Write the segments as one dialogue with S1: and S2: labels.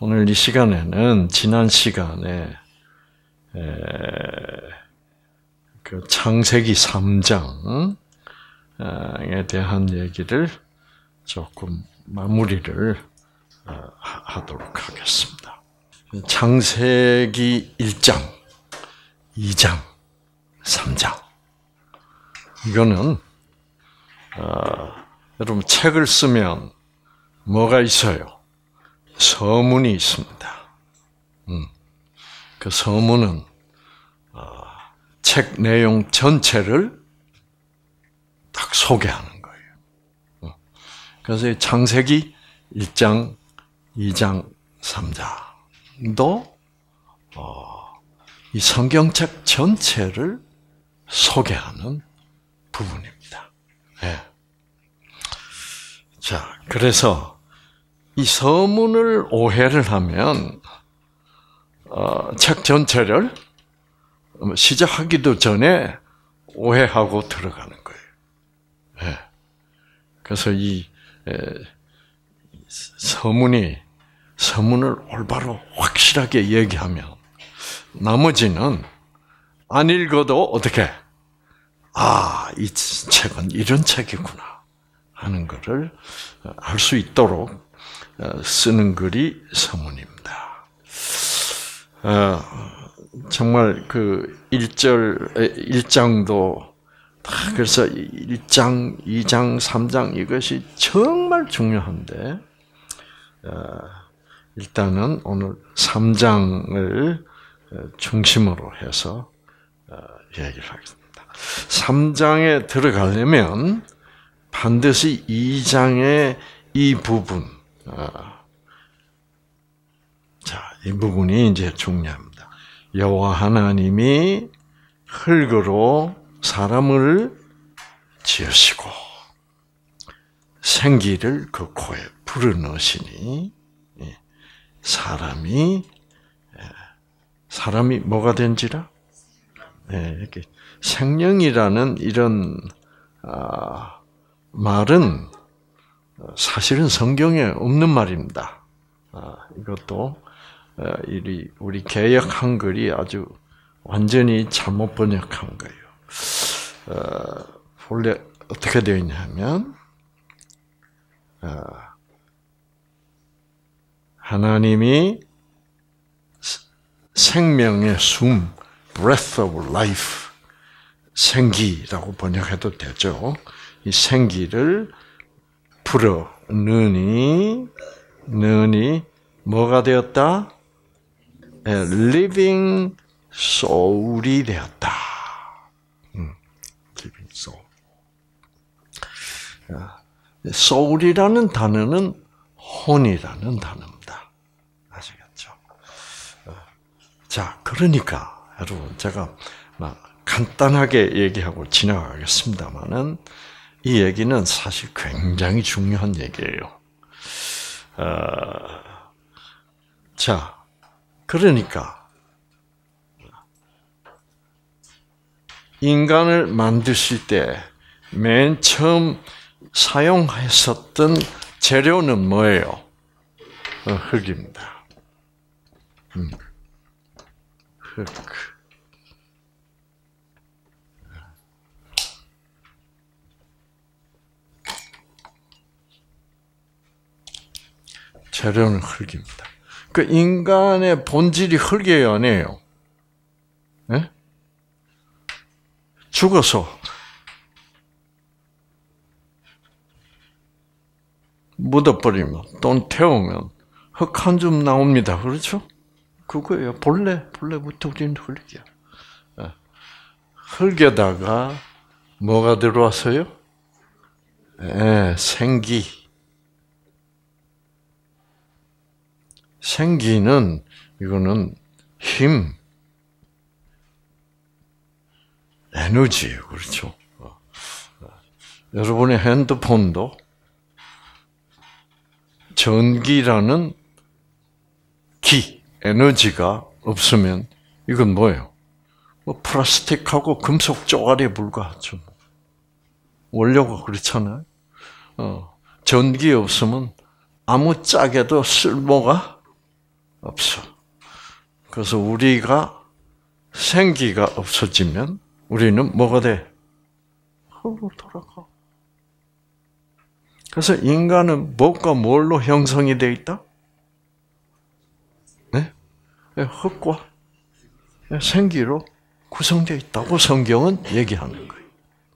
S1: 오늘 이 시간에는 지난 시간에 그 창세기 3장에 대한 얘기를 조금 마무리를 하도록 하겠습니다. 창세기 1장, 2장, 3장. 이거는 여러분 책을 쓰면 뭐가 있어요? 서문이 있습니다. 그 서문은 책 내용 전체를 딱 소개하는 거예요. 그래서 이 창세기 1장, 2장, 3장도 이 성경책 전체를 소개하는 부분입니다. 네. 자, 그래서 이 서문을 오해를 하면 책 전체를 시작하기도 전에 오해하고 들어가는 거예요. 네. 그래서 이 서문을 올바로 확실하게 얘기하면 나머지는 안 읽어도 어떻게 이 책은 이런 책이구나 하는 것을 알 수 있도록 쓰는 글이 서문입니다. 정말 그 1장도 그래서 1장, 2장, 3장 이것이 정말 중요한데 일단은 오늘 3장을 중심으로 해서 얘기를 하겠습니다. 3장에 들어가려면 반드시 2장의 이 부분, 이 부분이 이제 중요합니다. 여호와 하나님이 흙으로 사람을 지으시고 생기를 그 코에 불어넣으시니 사람이 뭐가 된지라? 이렇게 생명이라는 이런 말은 사실은 성경에 없는 말입니다. 이것도 우리 개역 한글이 아주 완전히 잘못 번역한 거예요. 원래 어떻게 되어 있냐면 하나님이 생명의 숨, breath of life, 생기라고 번역해도 되죠. 이 생기를 불어 넣으니 뭐가 되었다? living soul이 되었다. living soul. soul이라는 단어는 혼이라는 단어입니다. 아시겠죠? 자, 그러니까 여러분 제가 간단하게 얘기하고 지나가겠습니다만은 이 얘기는 사실 굉장히 중요한 얘기예요. 자, 그러니까 인간을 만드실 때 맨 처음 사용했었던 재료는 뭐예요? 흙입니다. 흙. 재료는 흙입니다. 그 인간의 본질이 흙이에요, 아니에요? 네? 죽어서 묻어버리면 또 태우면 흙 한 줌 나옵니다. 그렇죠? 그거예요. 본래부터 우리는 흙이야. 흙에다가 뭐가 들어왔어요? 생기. 생기는 이거는 힘, 에너지예요. 그렇죠? 여러분의 핸드폰도 전기라는 에너지가 없으면 이건 뭐예요? 플라스틱하고 금속 쪼가리에 불과하죠. 원료가 그렇잖아요. 전기 없으면 아무 짝에도 쓸모가 없어. 그래서 우리가 생기가 없어지면 우리는 뭐가 돼? 흙으로 돌아가. 그래서 인간은 무엇과 뭘로 형성이 되어 있다? 네? 흙과 생기로 구성되어 있다고 성경은 얘기하는 거예요.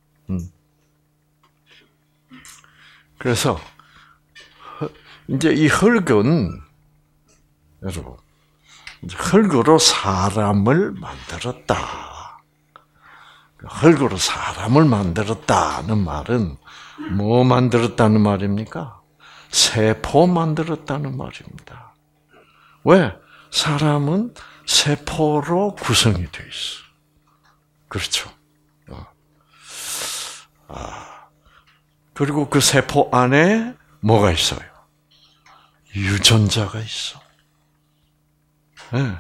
S1: 그래서 이제 이 흙은 여러분 흙으로 사람을 만들었다. 흙으로 사람을 만들었다는 말은 뭐 만들었다는 말입니까? 세포 만들었다는 말입니다. 왜? 사람은 세포로 구성이 되어 있어. 그렇죠. 그리고 그 세포 안에 뭐가 있어요? 유전자가 있어. 네.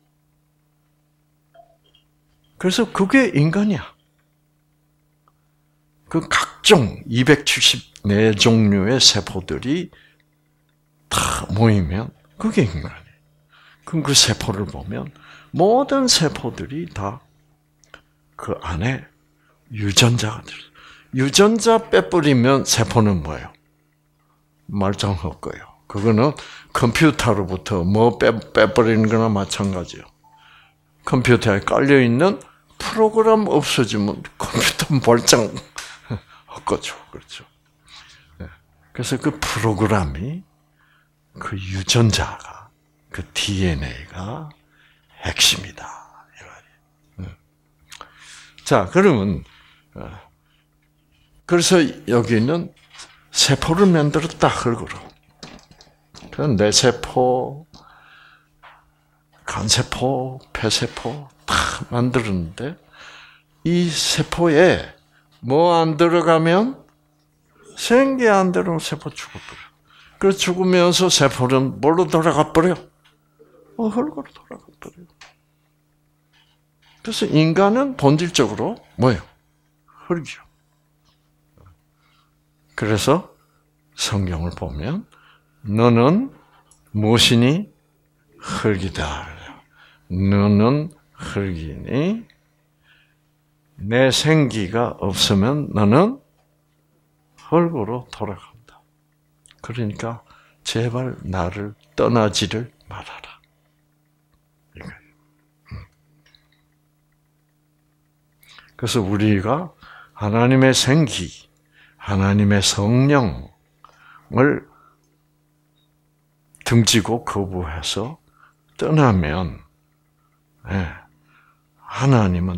S1: 그래서 그게 인간이야. 그 각종 274종류의 세포들이 다 모이면 그게 인간이에요. 그럼 그 세포를 보면 모든 세포들이 다 그 안에 유전자가 들어요. 유전자 빼버리면 세포는 뭐예요? 말짱할 거예요. 그거는 컴퓨터로부터 뭐 빼버리는 거나 마찬가지예요. 컴퓨터에 깔려있는 프로그램 없어지면 컴퓨터 말짱 헛거죠. 그렇죠. 그래서 그 프로그램이 그 유전자가 그 DNA가 핵심이다. 자, 그러면 그래서 여기는 세포를 만들었다 흙으로. 그런 뇌세포, 간세포, 폐세포 다 만들었는데 이 세포에 뭐 안 들어가면 생기 안 들어오면 세포 죽어버려. 그래서 죽으면서 세포는 뭘로 돌아가 버려? 흙으로 돌아가 버려. 그래서 인간은 본질적으로 뭐예요? 흙이요. 그래서 성경을 보면 너는 무엇이니? 흙이다. 너는 흙이니 내 생기가 없으면 너는 흙으로 돌아간다. 그러니까 제발 나를 떠나지를 말아라. 이거예요. 그래서 우리가 하나님의 생기, 하나님의 성령을 등지고 거부해서 떠나면 하나님은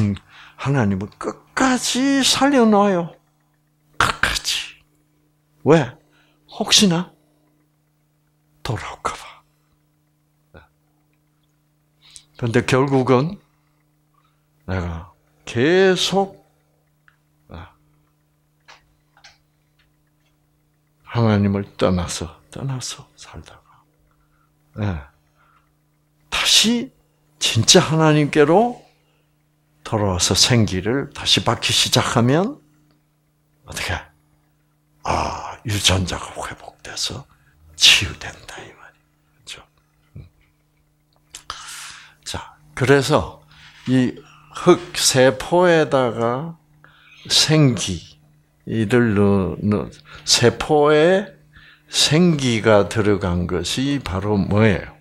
S1: 끝까지 살려놔요. 끝까지. 왜? 혹시나 돌아올까 봐. 그런데 결국은 내가 계속 하나님을 떠나서 살다가 다시 진짜 하나님께로 돌아와서 생기를 다시 받기 시작하면 어떻게? 유전자가 회복돼서 치유된다 이 말이죠. 자, 그래서 이 흙 세포에다가 생기를 세포에 생기가 들어간 것이 바로 뭐예요?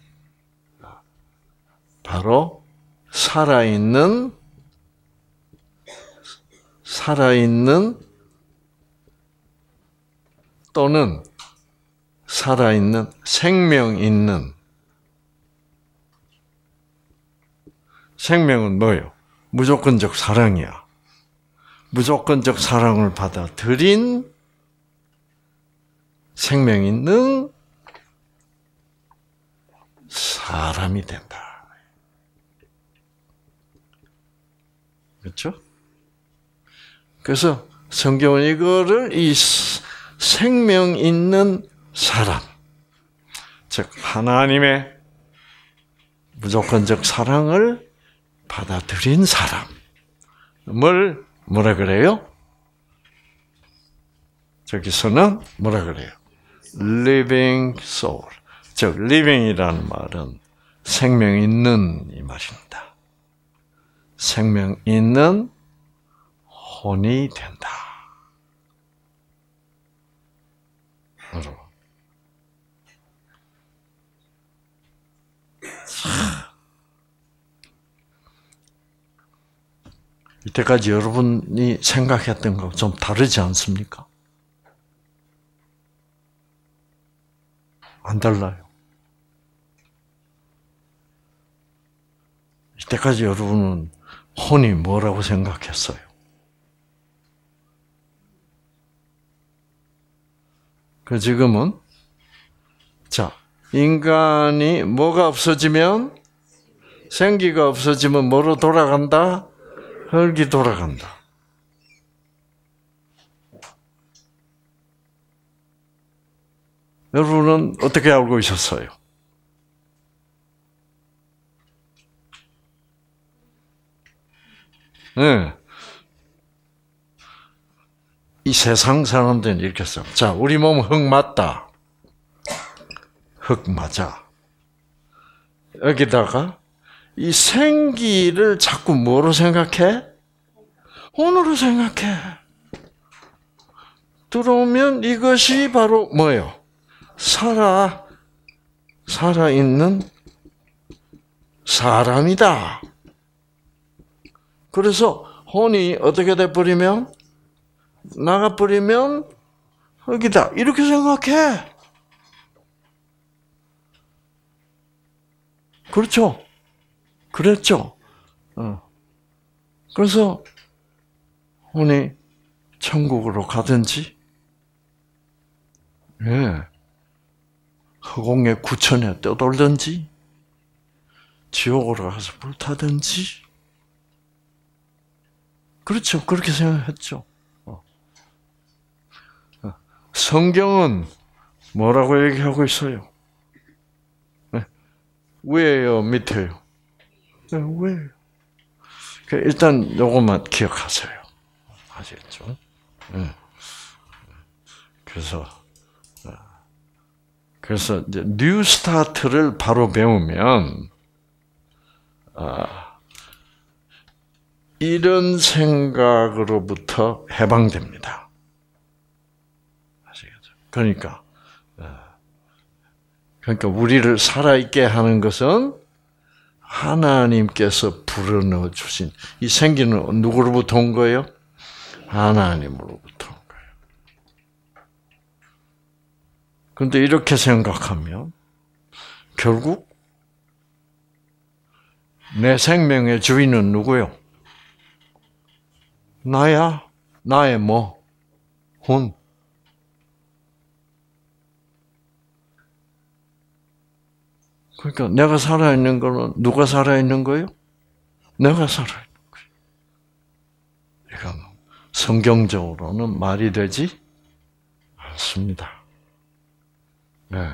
S1: 바로 살아있는 또는 살아있는 생명 있는 생명은 뭐예요? 무조건적 사랑이야. 무조건적 사랑을 받아들인 생명 있는 사람이 된다. 그렇죠? 그래서 성경은 이거를 이 생명 있는 사람, 즉 하나님의 무조건적 사랑을 받아들인 사람을 뭐라 그래요? 저기서는 뭐라 그래요? living soul, 즉 living이라는 말은 생명 있는 이 말입니다. 생명 있는 혼이 된다. 여러분. 이때까지 여러분이 생각했던 거 좀 다르지 않습니까? 안 달라요. 이때까지 여러분은 혼이 뭐라고 생각했어요? 그 지금은 자, 인간이 뭐가 없어지면 생기가 없어지면 뭐로 돌아간다? 흙이 돌아간다. 여러분은 어떻게 알고 있었어요? 네. 이 세상 사람들은 이렇게 써. 자, 우리 몸 흙 맞다. 흙 맞아. 여기다가 이 생기를 자꾸 뭐로 생각해? 혼으로 생각해. 들어오면 이것이 바로 뭐예요? 살아있는 사람이다. 그래서 혼이 어떻게 돼버리면 나가버리면 흙이다. 이렇게 생각해. 그렇죠? 그랬죠? 그래서 혼이 천국으로 가든지, 허공의 구천에 떠돌든지, 지옥으로 가서 불타든지, 그렇죠. 그렇게 생각했죠. 성경은 뭐라고 얘기하고 있어요? 위에요, 밑에요? 위에요. 일단 요것만 기억하세요. 아시겠죠? 그래서 이제 뉴 스타트를 바로 배우면 이런 생각으로부터 해방됩니다. 아시겠죠? 그러니까 우리를 살아있게 하는 것은 하나님께서 불어넣어 주신 이 생기는 누구로부터 온 거예요? 하나님으로부터 온 거예요. 그런데 이렇게 생각하면 결국 내 생명의 주인은 누구요? 나야. 나의 뭐? 혼. 그러니까 내가 살아있는 거는 누가 살아있는 거예요? 내가 살아있는 거예요. 이건 성경적으로는 말이 되지 않습니다. 네.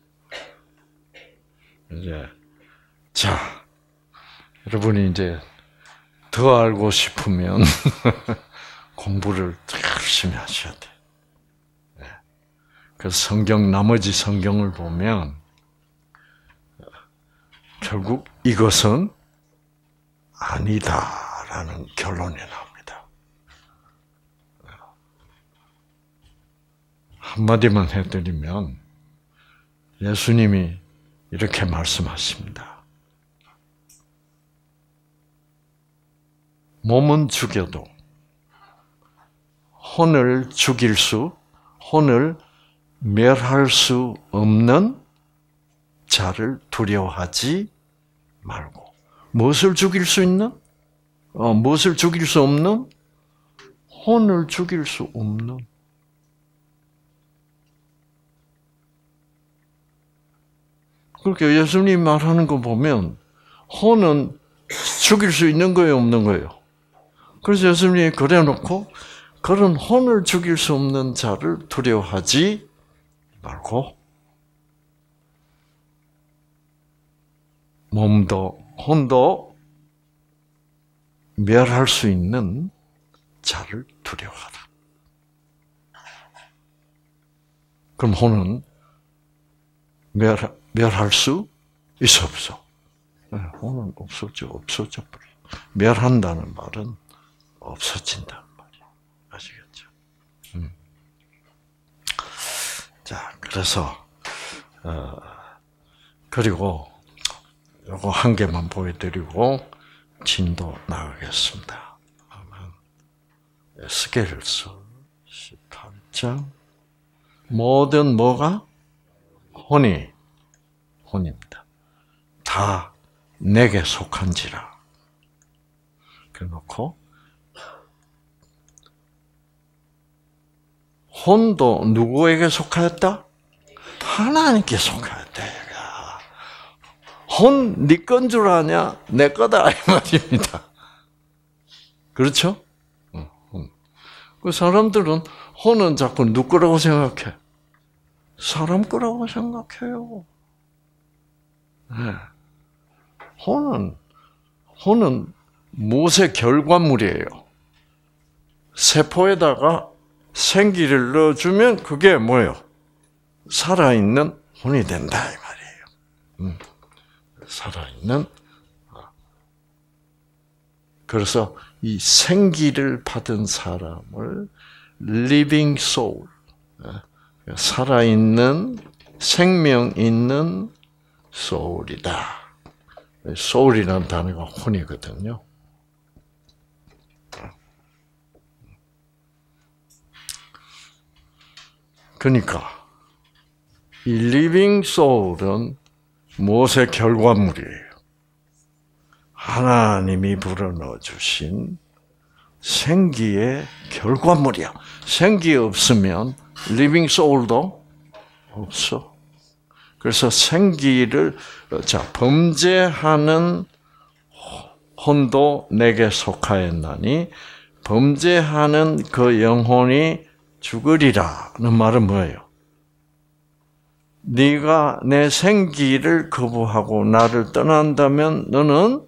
S1: 여러분이 이제 더 알고 싶으면 공부를 열심히 하셔야 돼요. 네. 그래서 나머지 성경을 보면 결국 이것은 아니다라는 결론이 나옵니다. 한마디만 해드리면 예수님이 이렇게 말씀하십니다. 몸은 죽여도 혼을 멸할 수 없는 자를 두려워하지 말고. 무엇을 죽일 수 있는? 무엇을 죽일 수 없는? 혼을 죽일 수 없는. 그렇게 예수님 말하는 거 보면 혼은 죽일 수 있는 거예요, 없는 거예요? 그래서 예수님이 그래놓고 그런 혼을 죽일 수 없는 자를 두려워하지 말고 혼도 멸할 수 있는 자를 두려워하라. 그럼 혼은 멸할 수 있어 없어? 혼은 없어져 버려. 멸한다는 말은 없어진다는 말이에요. 아시겠죠? 자, 그래서 그리고 요거 한 개만 보여드리고 진도 나가겠습니다. 에스겔서 18장 모든 뭐가? 혼입니다. 다 내게 속한지라. 그래놓고 혼도 누구에게 속하였다? 하나님께 속하였다. 혼 네 건 줄 아냐? 내 거다 이 말입니다. 그렇죠? 그 사람들은 혼은 자꾸 누구 거라고 생각해? 사람 거라고 생각해요. 네. 혼은 무엇의 결과물이에요? 세포에다가 생기를 넣어주면 그게 뭐예요? 살아있는 혼이 된다 이 말이에요. 살아있는. 그래서 이 생기를 받은 사람을 living soul, 살아있는 생명 있는 soul이다. soul이라는 단어가 혼이거든요. 그러니까 이 living soul은 무엇의 결과물이에요? 하나님이 불어넣어 주신 생기의 결과물이야. 생기 없으면 living soul도 없어. 그래서 생기를 범죄하는 혼도 내게 속하였나니 범죄하는 그 영혼이 죽으리라는 말은 뭐예요? 네가 내 생기를 거부하고 나를 떠난다면 너는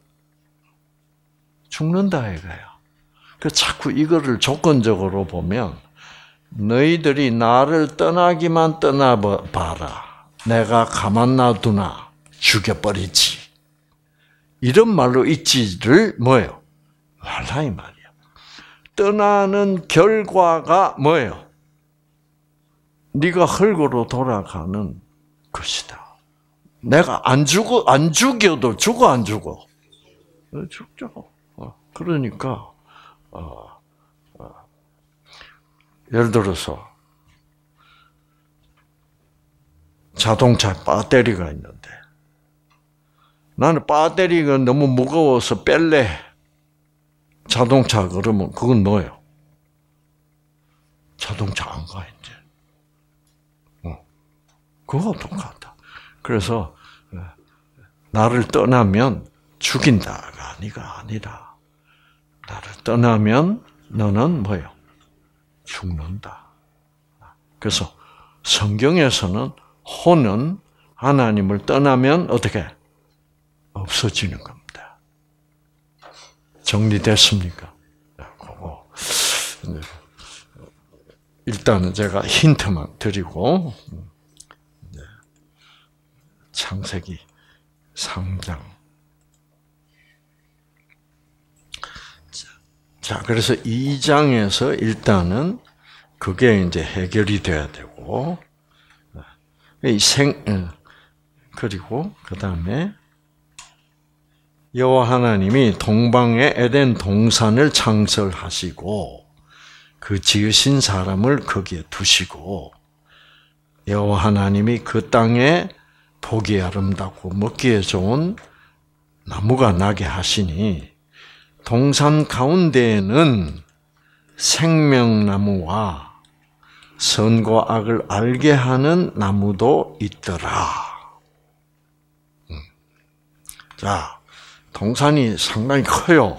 S1: 죽는다 이거예요. 그 자꾸 이거를 조건적으로 보면 너희들이 나를 떠나기만 떠나봐라. 내가 가만 놔두나 죽여버리지. 이런 말로 있지를 뭐예요? 말라 이 말이야. 떠나는 결과가 뭐예요? 네가 흙으로 돌아가는 것이다. 내가 안 죽여도 죽어 안 죽어? 죽죠. 그러니까 예를 들어서 자동차 배터리가 있는데 나는 배터리가 너무 무거워서 뺄래. 자동차 그러면 그건 뭐예요? 자동차 안 가 이제. 그거 똑같다. 그래서 나를 떠나면 죽인다가 아니라 나를 떠나면 너는 뭐예요? 죽는다. 그래서 성경에서는 혼은 하나님을 떠나면 어떻게? 없어지는 겁니다. 정리됐습니까? 일단은 제가 힌트만 드리고 창세기 3장. 자, 그래서 2장에서 일단은 그게 이제 해결이 돼야 되고, 그리고 그 다음에 여호와 하나님이 동방의 에덴 동산을 창설하시고 그 지으신 사람을 거기에 두시고 여호와 하나님이 그 땅에 보기 아름답고 먹기에 좋은 나무가 나게 하시니 동산 가운데에는 생명나무와 선과 악을 알게 하는 나무도 있더라. 자, 동산이 상당히 커요.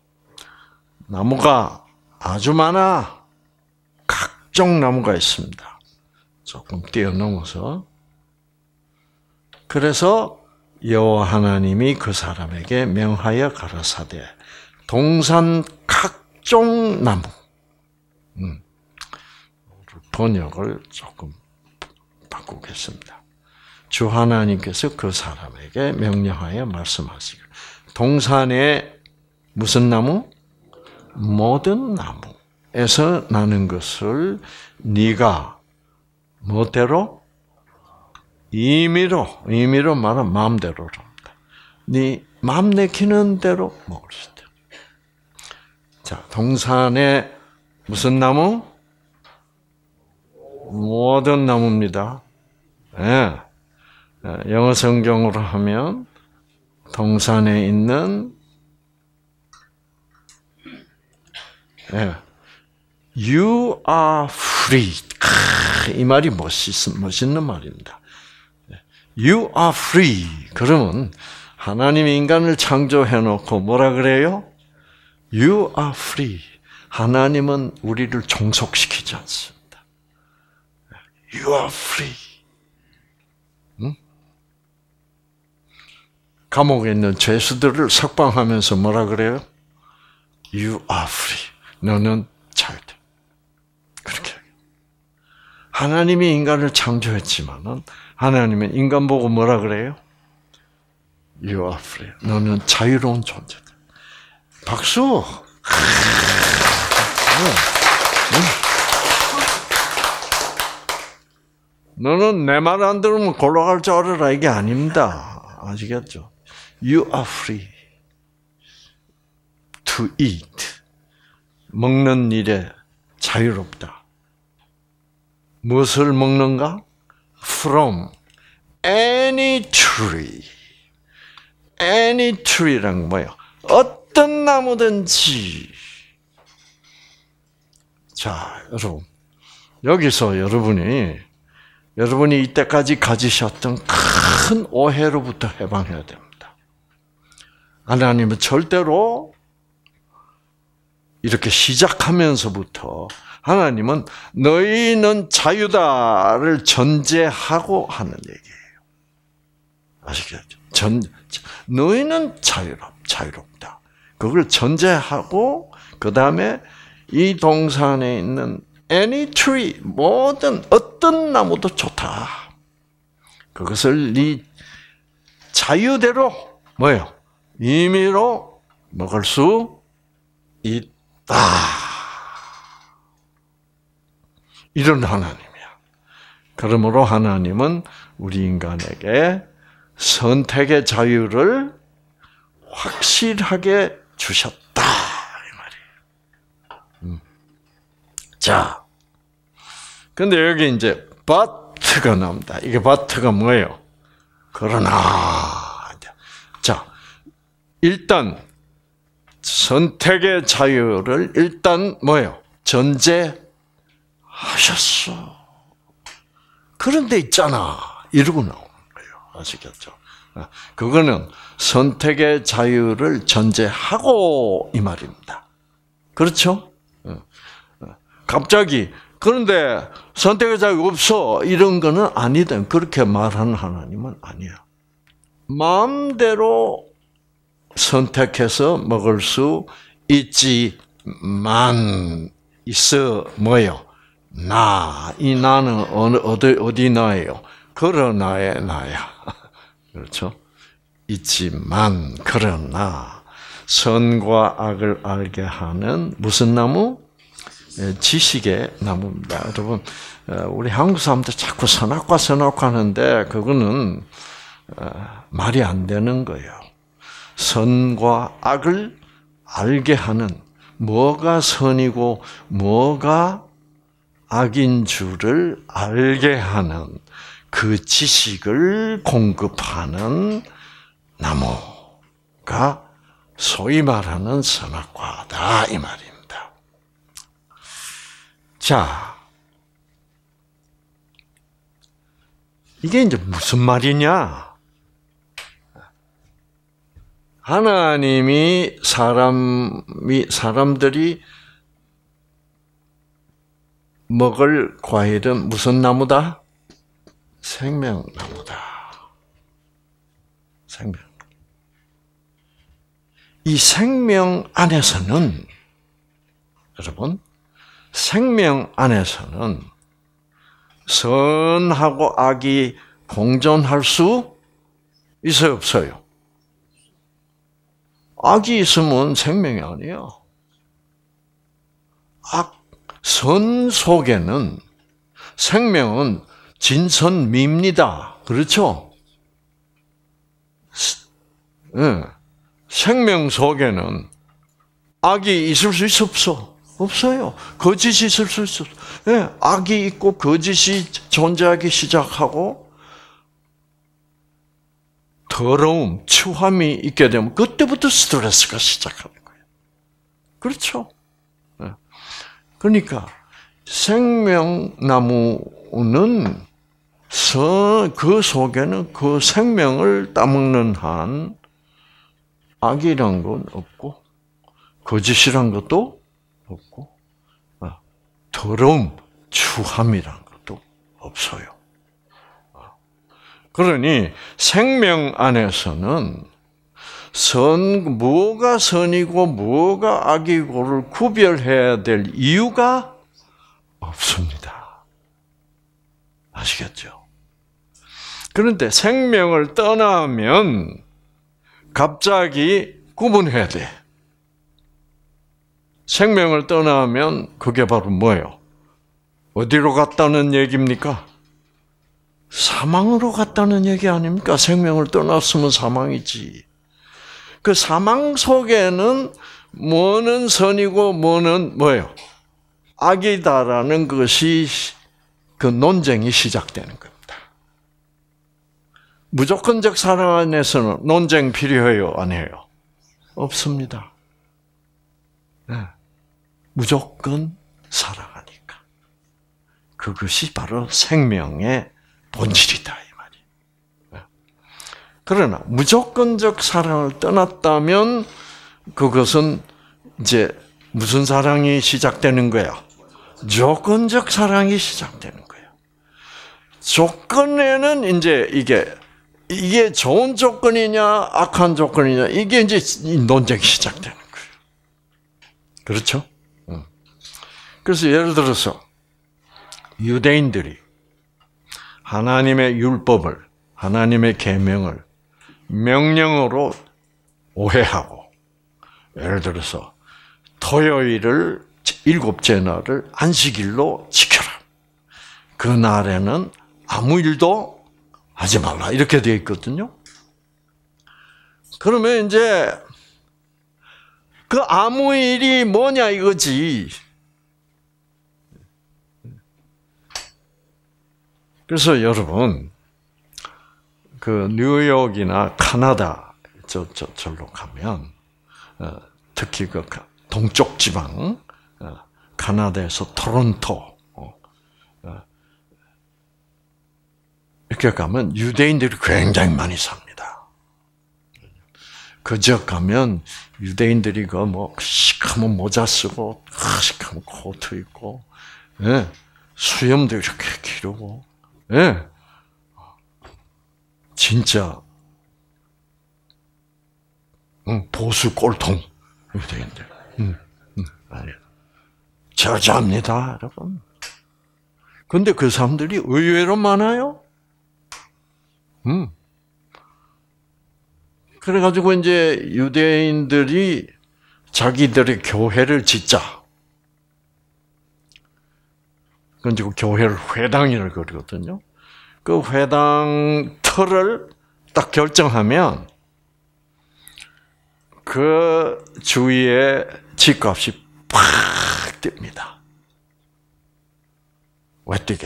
S1: 나무가 아주 많아. 각종 나무가 있습니다. 조금 뛰어넘어서. 그래서 여호와 하나님이 그 사람에게 명하여 가라사대 동산 각종 나무. 번역을 조금 바꾸겠습니다. 주 하나님께서 그 사람에게 명령하여 말씀하시기를 동산에 무슨 나무? 모든 나무에서 나는 것을 네가 뭐대로? 임의로 말하면 마음대로랍니다. 네 마음 내키는 대로 먹을 수 있다. 자, 동산에 무슨 나무? 모든 나무입니다. 네. 영어 성경으로 하면 동산에 있는 You are free. 이 말이 멋있는 말입니다. You are free. 그러면 하나님이 인간을 창조해놓고 뭐라 그래요? You are free. 하나님은 우리를 종속시키지 않습니다. You are free. 응? 감옥에 있는 죄수들을 석방하면서 뭐라 그래요? You are free. 너는 자유다. 그렇게. 하나님이 인간을 창조했지만은 하나님은 인간 보고 뭐라 그래요? You are free. 너는 자유로운 존재다. 박수. 너는 내 말 안 들으면 골로 갈 줄 알아라 이게 아닙니다. 아시겠죠? You are free to eat. 먹는 일에 자유롭다. 무엇을 먹는가? From any tree. any tree란 뭐예요? 어떤 나무든지. 자, 여러분. 여기서 여러분이 이때까지 가지셨던 큰 오해로부터 해방해야 됩니다. 하나님은 절대로 이렇게 시작하면서부터 하나님은 너희는 자유다를 전제하고 하는 얘기예요. 아시겠죠? 너희는 자유롭다. 그걸 전제하고 그 다음에 이 동산에 있는 any tree, 모든 어떤 나무도 좋다. 그것을 네 자유대로 뭐예요? 임의로 먹을 수 있다. 이런 하나님이야. 그러므로 하나님은 우리 인간에게 선택의 자유를 확실하게 주셨다. 이 말이에요. 자, 근데 여기 이제 but가 나옵니다. 이게 but가 뭐예요? 그러나. 자, 일단 선택의 자유를 일단 뭐예요? 전제하셨어. 그런데 있잖아. 이러고 나오는 거예요. 아시겠죠? 그거는 선택의 자유를 전제하고 이 말입니다. 그렇죠? 갑자기 그런데 선택의 자유가 없어 이런 거는 아니다. 그렇게 말하는 하나님은 아니야. 마음대로 선택해서 먹을 수 있지만 있어 뭐예요? 이 나는 어디 나예요? 그러나의 나야. 그렇죠? 있지만 그러나 선과 악을 알게 하는 무슨 나무? 지식의 나무입니다. 여러분, 우리 한국 사람들 자꾸 선악과 하는데 그거는 말이 안 되는 거예요. 선과 악을 알게 하는 뭐가 선이고 뭐가 악인 줄을 알게 하는 그 지식을 공급하는 나무가 소위 말하는 선악과다 이 말입니다. 자, 이게 이제 무슨 말이냐? 하나님이 사람들이 먹을 과일은 무슨 나무다? 생명나무다. 생명. 이 생명 안에서는 여러분, 생명 안에서는 선하고 악이 공존할 수 있어요, 없어요? 악이 있으면 생명이 아니에요. 선 속에는 생명은 진선미입니다. 그렇죠? 네. 생명 속에는 악이 있을 수 있어, 없어? 없어요. 거짓이 있을 수 있어. 네. 악이 있고 거짓이 존재하기 시작하고 더러움, 추함이 있게 되면 그때부터 스트레스가 시작하는 거예요. 그렇죠? 네. 그러니까 생명나무는 그 속에는 그 생명을 따먹는 한 악이란 건 없고 거짓이란 것도 없고 더러움, 추함이란 것도 없어요. 그러니 생명 안에서는 뭐가 선이고 뭐가 악이고를 구별해야 될 이유가 없습니다. 아시겠죠? 그런데 생명을 떠나면 갑자기 구분해야 돼. 생명을 떠나면 그게 바로 뭐예요? 어디로 갔다는 얘기입니까? 사망으로 갔다는 얘기 아닙니까? 생명을 떠났으면 사망이지. 그 사망 속에는 뭐는 선이고 뭐는 뭐예요? 악이다라는 것이 그 논쟁이 시작되는 겁니다. 무조건적 사랑 안에서는 논쟁 필요해요? 안 해요? 없습니다. 네. 무조건 사랑하니까. 그것이 바로 생명의 본질이다 이 말이에요. 그러나 무조건적 사랑을 떠났다면 그것은 이제 무슨 사랑이 시작되는 거야? 조건적 사랑이 시작되는 거예요. 조건에는 이제 이게 좋은 조건이냐 악한 조건이냐 이게 이제 논쟁이 시작되는 거예요. 그렇죠? 그래서 예를 들어서 유대인들이 하나님의 율법을, 하나님의 계명을 명령으로 오해하고, 예를 들어서 토요일을 일곱째 날을 안식일로 지켜라. 그 날에는 아무 일도 하지 말라. 이렇게 되어 있거든요. 그러면 이제 그 아무 일이 뭐냐 이거지. 그래서 여러분, 그 뉴욕이나 카나다 저로 가면 특히 그 동쪽 지방 카나다에서 토론토 이렇게 가면 유대인들이 굉장히 많이 삽니다. 그 지역 가면 유대인들이 그 뭐 시커먼 모자 쓰고 시커먼 코트 입고 수염도 이렇게 기르고 진짜 보수 꼴통 유대인들 저자입니다, 여러분. 근데 그 사람들이 의외로 많아요. 그래가지고 이제 유대인들이 자기들의 교회를 짓자. 그래서 교회를 회당이라고 그러거든요. 그 회당 터를 딱 결정하면 그 주위에 집값이 팍 뜹니다. 왜 뛰게?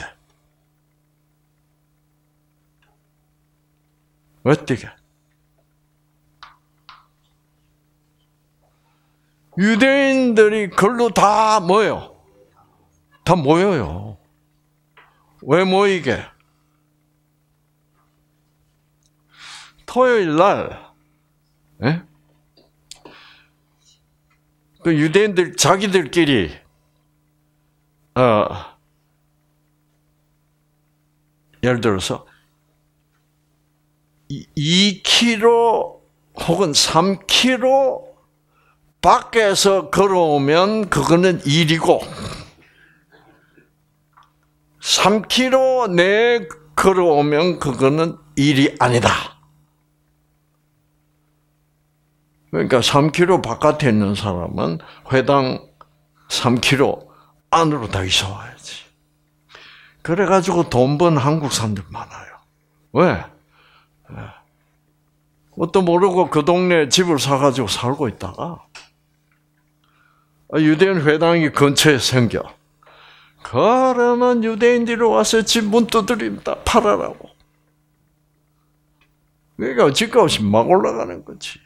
S1: 왜 뛰게? 유대인들이 글로 다 모여. 다 모여요. 왜 모이게? 토요일 날, 그 유대인들 자기들끼리, 예를 들어서, 2km 혹은 3km 밖에서 걸어오면 그거는 일이고, 3km 내 걸어오면 그거는 일이 아니다. 그러니까 3km 바깥에 있는 사람은 회당 3km 안으로 다 이사 와야지. 그래가지고 돈 번 한국 사람들 많아요. 왜? 뭣도 모르고 그 동네에 집을 사가지고 살고 있다가 유대인 회당이 근처에 생겨. 그러면 유대인들이 와서 집 문 두드립니다. 팔아라고. 그러니까 집값이 막 올라가는 거지.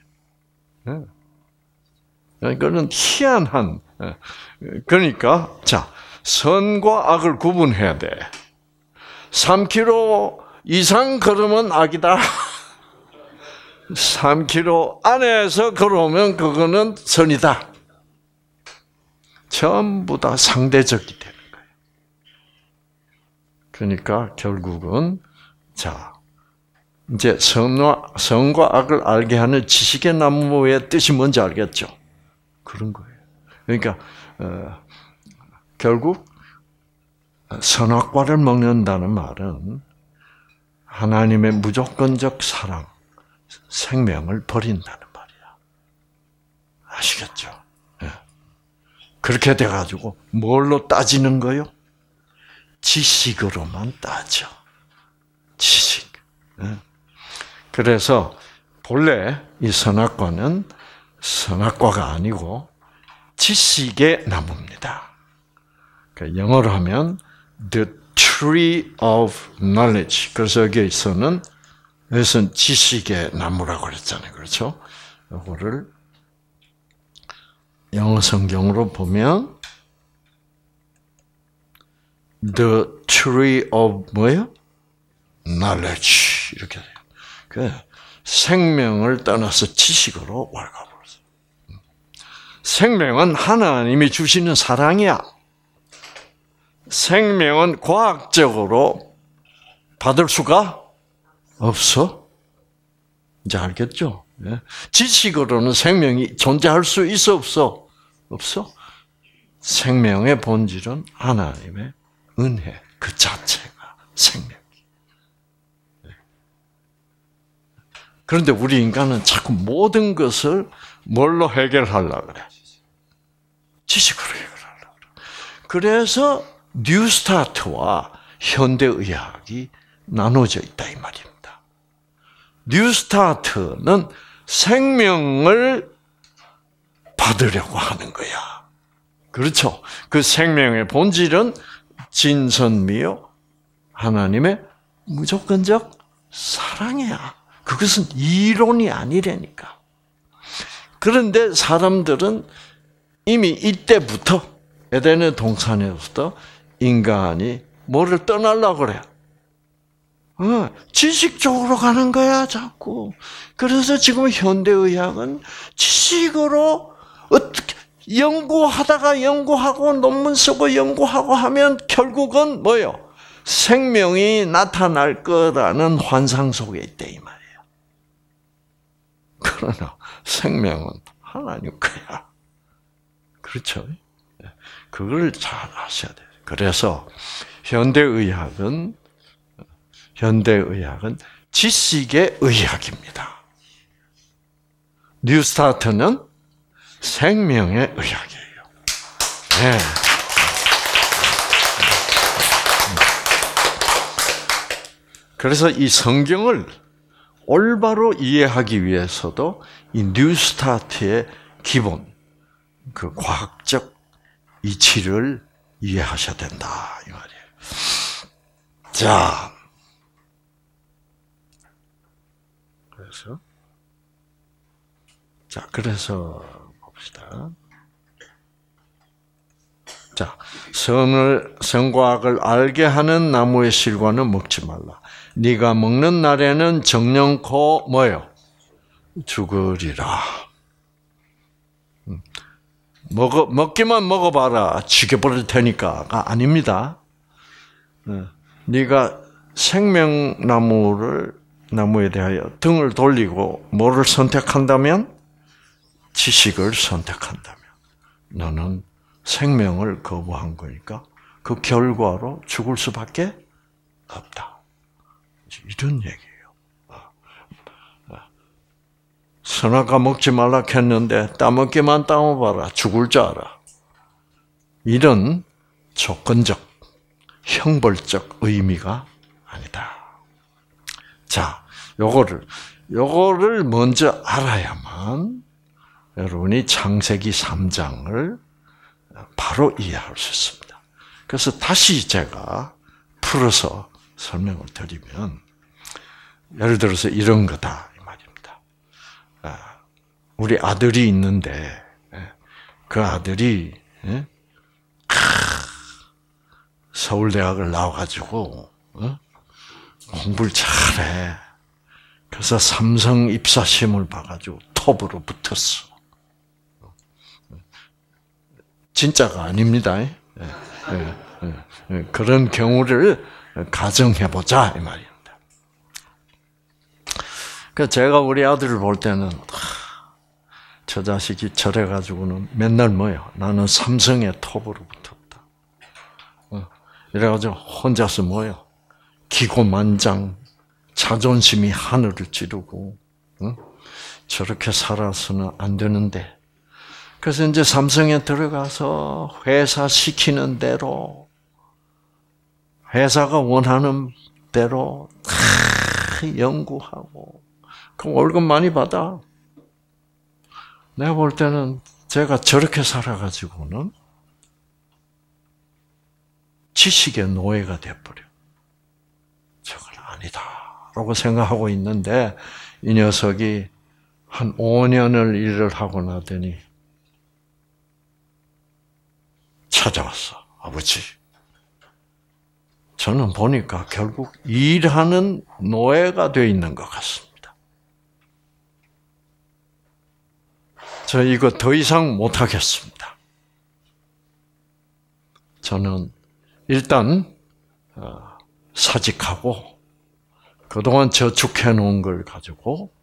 S1: 그건 희한한. 그러니까 자, 선과 악을 구분해야 돼. 3km 이상 걸으면 악이다. 3km 안에서 걸어오면 그거는 선이다. 전부 다 상대적이 되는 거예요. 그러니까 결국은 자 이제 선과 악을 알게 하는 지식의 나무의 뜻이 뭔지 알겠죠? 그런 거예요. 그러니까 결국 선악과를 먹는다는 말은 하나님의 무조건적 사랑, 생명을 버린다는 말이야. 아시겠죠? 그렇게 돼가지고 뭘로 따지는 거요? 지식으로만 따져. 지식. 그래서 본래 이 선악과는 선악과가 아니고 지식의 나무입니다. 영어로 하면 the tree of knowledge. 그래서 여기에서는 여기서는 지식의 나무라고 그랬잖아요. 그렇죠? 이거를 영어 성경으로 보면 the tree of 뭐예요? knowledge 이렇게 돼요. 그 생명을 떠나서 지식으로 왈가버렸어요. 생명은 하나님이 주시는 사랑이야. 생명은 과학적으로 받을 수가 없어. 이제 알겠죠? 지식으로는 생명이 존재할 수 있어 없어? 없어. 생명의 본질은 하나님의 은혜 그 자체가 생명. 그런데 우리 인간은 자꾸 모든 것을 뭘로 해결하려고 그래? 지식으로 해결하려고 그래. 그래서 뉴스타트와 현대의학이 나눠져 있다 이 말입니다. 뉴스타트는 생명을 받으려고 하는 거야. 그렇죠? 그 생명의 본질은 진선미요 하나님의 무조건적 사랑이야. 그것은 이론이 아니라니까. 그런데 사람들은 이미 이때부터 에덴의 동산에서부터 인간이 뭐를 떠나려고 그래? 지식적으로 가는 거야, 자꾸. 그래서 지금 현대의학은 지식으로 어떻게 연구하다가 연구하고 논문 쓰고 연구하고 하면 결국은 뭐예요? 생명이 나타날 거라는 환상 속에 있대 이 말이에요. 그러나 생명은 하나님 거야. 그렇죠? 그걸 잘 아셔야 돼요. 그래서 현대의학은 지식의 의학입니다. 뉴스타트는 생명의 의학이에요. 네. 그래서 이 성경을 올바로 이해하기 위해서도 이 뉴스타트의 기본, 그 과학적 이치를 이해하셔야 된다 이 말이에요. 그래서 봅시다. 선과 악을 알게 하는 나무의 실과는 먹지 말라. 네가 먹는 날에는 정령코 뭐예요? 죽으리라. 먹기만 먹어봐라. 죽여버릴 테니까가 아닙니다. 네가 나무에 대하여 등을 돌리고 뭐를 선택한다면? 지식을 선택한다면 너는 생명을 거부한 거니까 그 결과로 죽을 수밖에 없다. 이런 얘기예요. 선악과 먹지 말라 했는데 따먹기만 따먹어봐라. 죽을 줄 알아. 이런 조건적, 형벌적 의미가 아니다. 자, 요거를 먼저 알아야만 여러분이 창세기 3장을 바로 이해할 수 있습니다. 그래서 다시 제가 풀어서 설명을 드리면, 예를 들어서 이런 거다 이 말입니다. 우리 아들이 있는데 그 아들이 서울대학을 나와가지고 공부를 잘해. 그래서 삼성 입사 시험을 봐가지고 톱으로 붙었어. 진짜가 아닙니다. 그런 경우를 가정해보자 이 말입니다. 그 제가 우리 아들을 볼 때는 저 자식이 저래가지고는 맨날 뭐요? 나는 삼성의 톱으로 붙었다. 이래가지고 혼자서 뭐요? 기고만장, 자존심이 하늘을 찌르고 저렇게 살아서는 안 되는데. 그래서 이제 삼성에 들어가서 회사 시키는 대로, 회사가 원하는 대로 다 연구하고, 그럼 월급 많이 받아. 내가 볼 때는 제가 저렇게 살아가지고는 지식의 노예가 돼버려. 저건 아니다라고 생각하고 있는데, 이 녀석이 한 5년을 일을 하고 나더니 찾아왔어. 아버지, 저는 보니까 결국 일하는 노예가 되어 있는 것 같습니다. 저 이거 더 이상 못하겠습니다. 저는 일단 사직하고 그동안 저축해 놓은 걸 가지고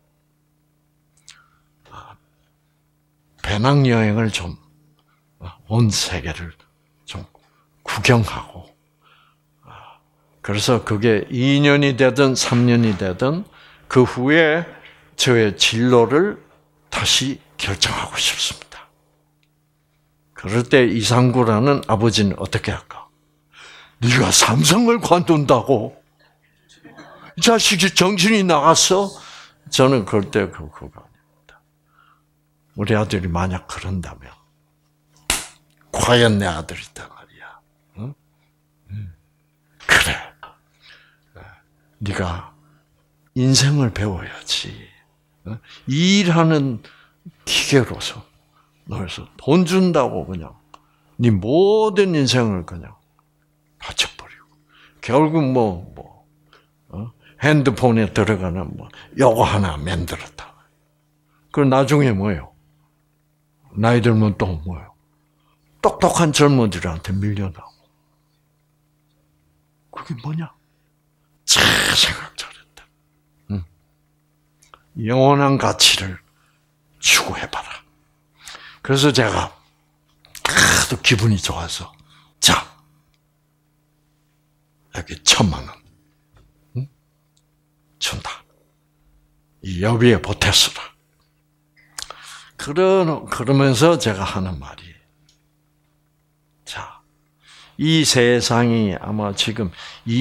S1: 배낭여행을 좀 온 세계를 좀 구경하고, 그래서 그게 2년이 되든 3년이 되든 그 후에 저의 진로를 다시 결정하고 싶습니다. 그럴 때 이상구라는 아버지는 어떻게 할까? 네가 삼성을 관둔다고? 이 자식이 정신이 나갔어? 저는 그럴 때 그거 아닙니다. 우리 아들이 만약 그런다면, 과연 내 아들이다 말이야. 응? 그래. 네가 인생을 배워야지. 일하는 기계로서, 그래서 돈 준다고 그냥 네 모든 인생을 그냥 바쳐버리고, 결국 핸드폰에 들어가는 요거 하나 만들었다. 그럼 나중에 뭐예요? 나이 들면 또 뭐예요? 똑똑한 젊은이들한테 밀려나고. 그게 뭐냐? 잘 생각 잘했다. 영원한 가치를 추구해봐라. 그래서 제가 하도 기분이 좋아서, 자, 여기 1,000만 원 준다. 이 여비에 보태쓰라. 그러면서 제가 하는 말이, 자, 이 세상이 아마 지금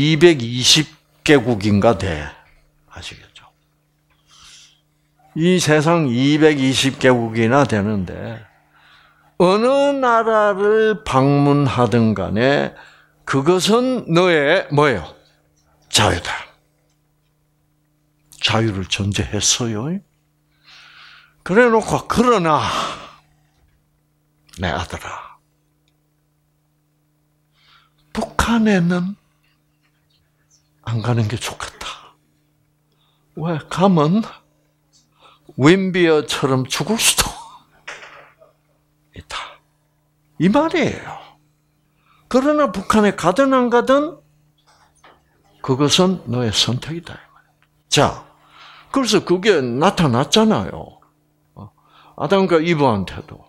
S1: 220개국인가 돼. 아시겠죠? 이 세상 220개국이나 되는데, 어느 나라를 방문하든 간에 그것은 너의 뭐예요? 자유다. 자유를 전제했어요. 그래 놓고, 그러나 내 아들아, 북한에는 안 가는 게 좋겠다. 왜? 가면 윈비어처럼 죽을 수도 있다. 이 말이에요. 그러나 북한에 가든 안 가든 그것은 너의 선택이다. 자, 그래서 그게 나타났잖아요. 아담과 이브한테도.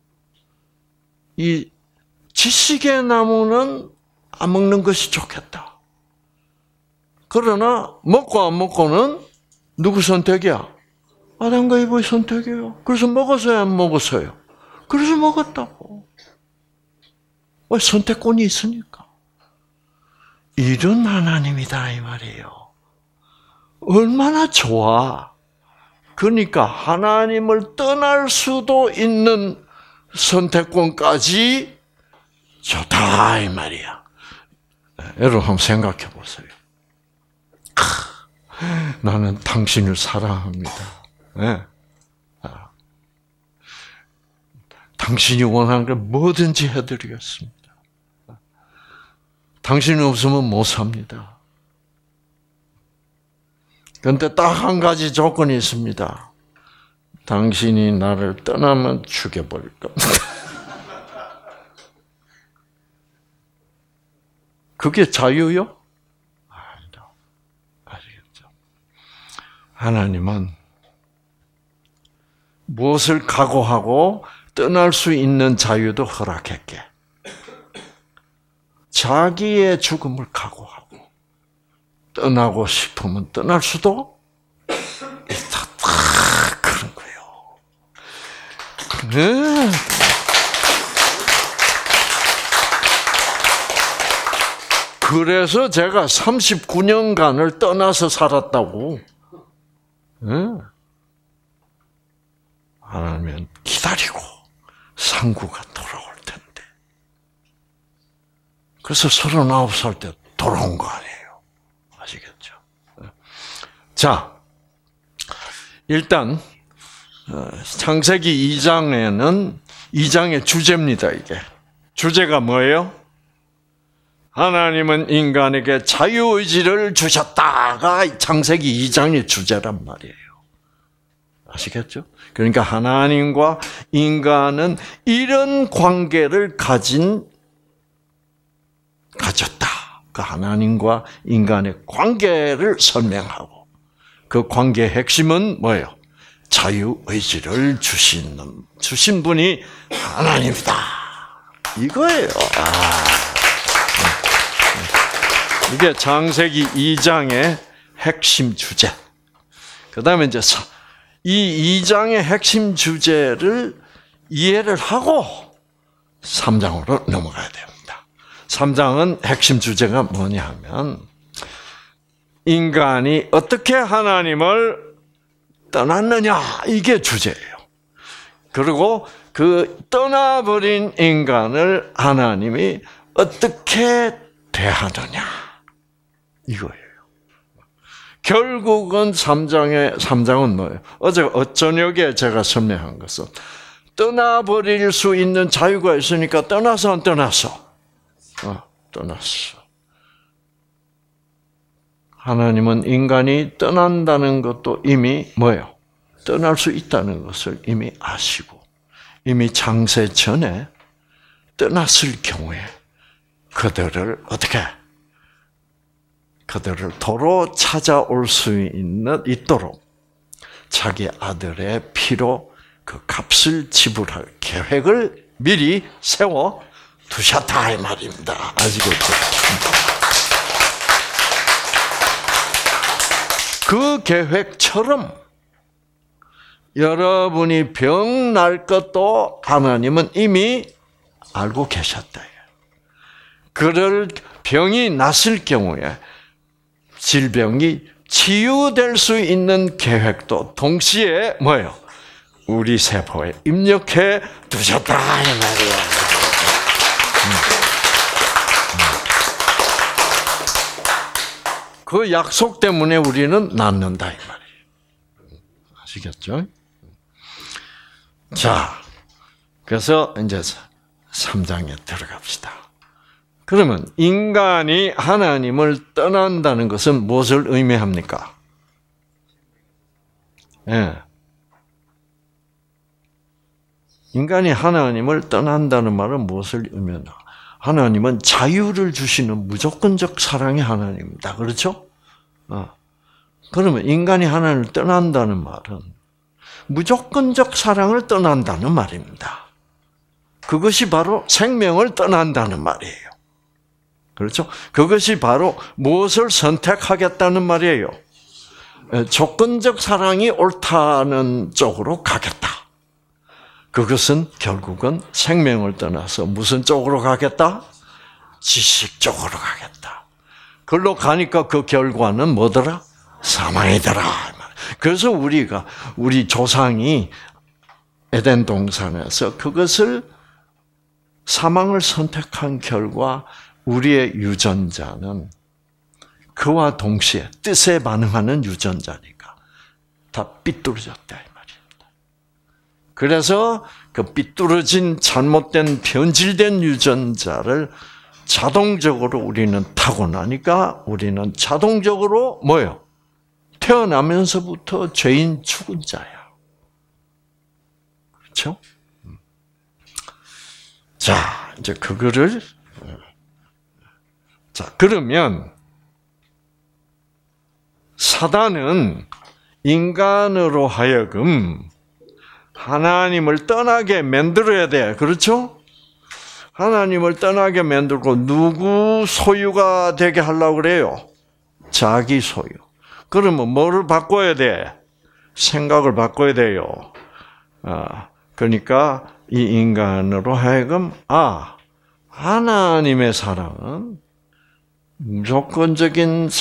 S1: 이 지식의 나무는 안 먹는 것이 좋겠다. 그러나 먹고 안 먹고는 누구 선택이야? 아담과 이브의 선택이에요. 그래서 먹었어요, 안 먹었어요? 그래서 먹었다고. 왜? 선택권이 있으니까. 이런 하나님이다 이 말이에요. 얼마나 좋아. 그러니까 하나님을 떠날 수도 있는 선택권까지 좋다 이 말이야. 여러분 한번 생각해 보세요. 나는 당신을 사랑합니다. 네. 당신이 원하는 걸 뭐든지 해드리겠습니다. 당신이 없으면 못 삽니다. 그런데 딱 한 가지 조건이 있습니다. 당신이 나를 떠나면 죽여버릴 겁니다. 그게 자유요? 아니다. 아시겠죠? 하나님은 무엇을 각오하고 떠날 수 있는 자유도 허락했게. 자기의 죽음을 각오하고 떠나고 싶으면 떠날 수도 있다. 그런 거예요. 네. 그래서 제가 39년간을 떠나서 살았다고. 네. 하나님은 기다리고 상구가 돌아올 텐데. 그래서 39살 때 돌아온 거 아니에요. 아시겠죠? 자, 일단 창세기 2장에는 2장의 주제입니다. 이게 주제가 뭐예요? 하나님은 인간에게 자유의지를 주셨다가 창세기 2장의 주제란 말이에요. 아시겠죠? 그러니까 하나님과 인간은 이런 관계를 가졌다. 그 하나님과 인간의 관계를 설명하고 그 관계의 핵심은 뭐예요? 자유의지를 주신 분이 하나님이다. 이거예요. 이게 창세기 2장의 핵심 주제. 그 다음에 이제 이 2장의 핵심 주제를 이해를 하고 3장으로 넘어가야 됩니다. 3장은 핵심 주제가 뭐냐 하면 인간이 어떻게 하나님을 떠났느냐 이게 주제예요. 그리고 그 떠나버린 인간을 하나님이 어떻게 대하느냐 이거예요. 결국은 3장은 뭐예요? 어제 저녁에 제가 설명한 것은 떠나버릴 수 있는 자유가 있으니까 떠나서 안 떠났어? 떠났어. 하나님은 인간이 떠난다는 것도 이미 뭐예요? 떠날 수 있다는 것을 이미 아시고 이미 창세 전에 떠났을 경우에 그들을 어떻게? 그들을 도로 찾아올 수 있도록 자기 아들의 피로 그 값을 지불할 계획을 미리 세워 두셨다 이 말입니다. 아시겠죠? 그 계획처럼 여러분이 병 날 것도 하나님은 이미 알고 계셨다. 그럴 병이 났을 경우에 질병이 치유될 수 있는 계획도 동시에 뭐예요? 우리 세포에 입력해 두셨다 이 말이에요. 그 약속 때문에 우리는 낫는다 이 말이에요. 아시겠죠? 자, 그래서 이제 3장에 들어갑시다. 그러면 인간이 하나님을 떠난다는 것은 무엇을 의미합니까? 예. 인간이 하나님을 떠난다는 말은 무엇을 의미하나? 하나님은 자유를 주시는 무조건적 사랑의 하나님입니다. 그렇죠? 그러면 인간이 하나님을 떠난다는 말은 무조건적 사랑을 떠난다는 말입니다. 그것이 바로 생명을 떠난다는 말이에요. 그렇죠? 그것이 바로 무엇을 선택하겠다는 말이에요. 조건적 사랑이 옳다는 쪽으로 가겠다. 그것은 결국은 생명을 떠나서 무슨 쪽으로 가겠다? 지식 쪽으로 가겠다. 그걸로 가니까 그 결과는 뭐더라? 사망이더라. 그래서 우리 조상이 에덴 동산에서 그것을 사망을 선택한 결과 우리의 유전자는 그와 동시에 뜻에 반응하는 유전자니까 다 삐뚤어졌다 이 말입니다. 그래서 그 삐뚤어진 잘못된 변질된 유전자를 자동적으로 우리는 타고나니까 우리는 자동적으로 뭐예요? 태어나면서부터 죄인 죽은 자야. 그렇죠? 자, 이제 그거를 자, 그러면 사단은 인간으로 하여금 하나님을 떠나게 만들어야 돼. 그렇죠? 하나님을 떠나게 만들고 누구 소유가 되게 하려고 그래요? 자기 소유. 그러면 뭐를 바꿔야 돼? 생각을 바꿔야 돼요. 그러니까 이 인간으로 하여금 하나님의 사랑은 무조건적인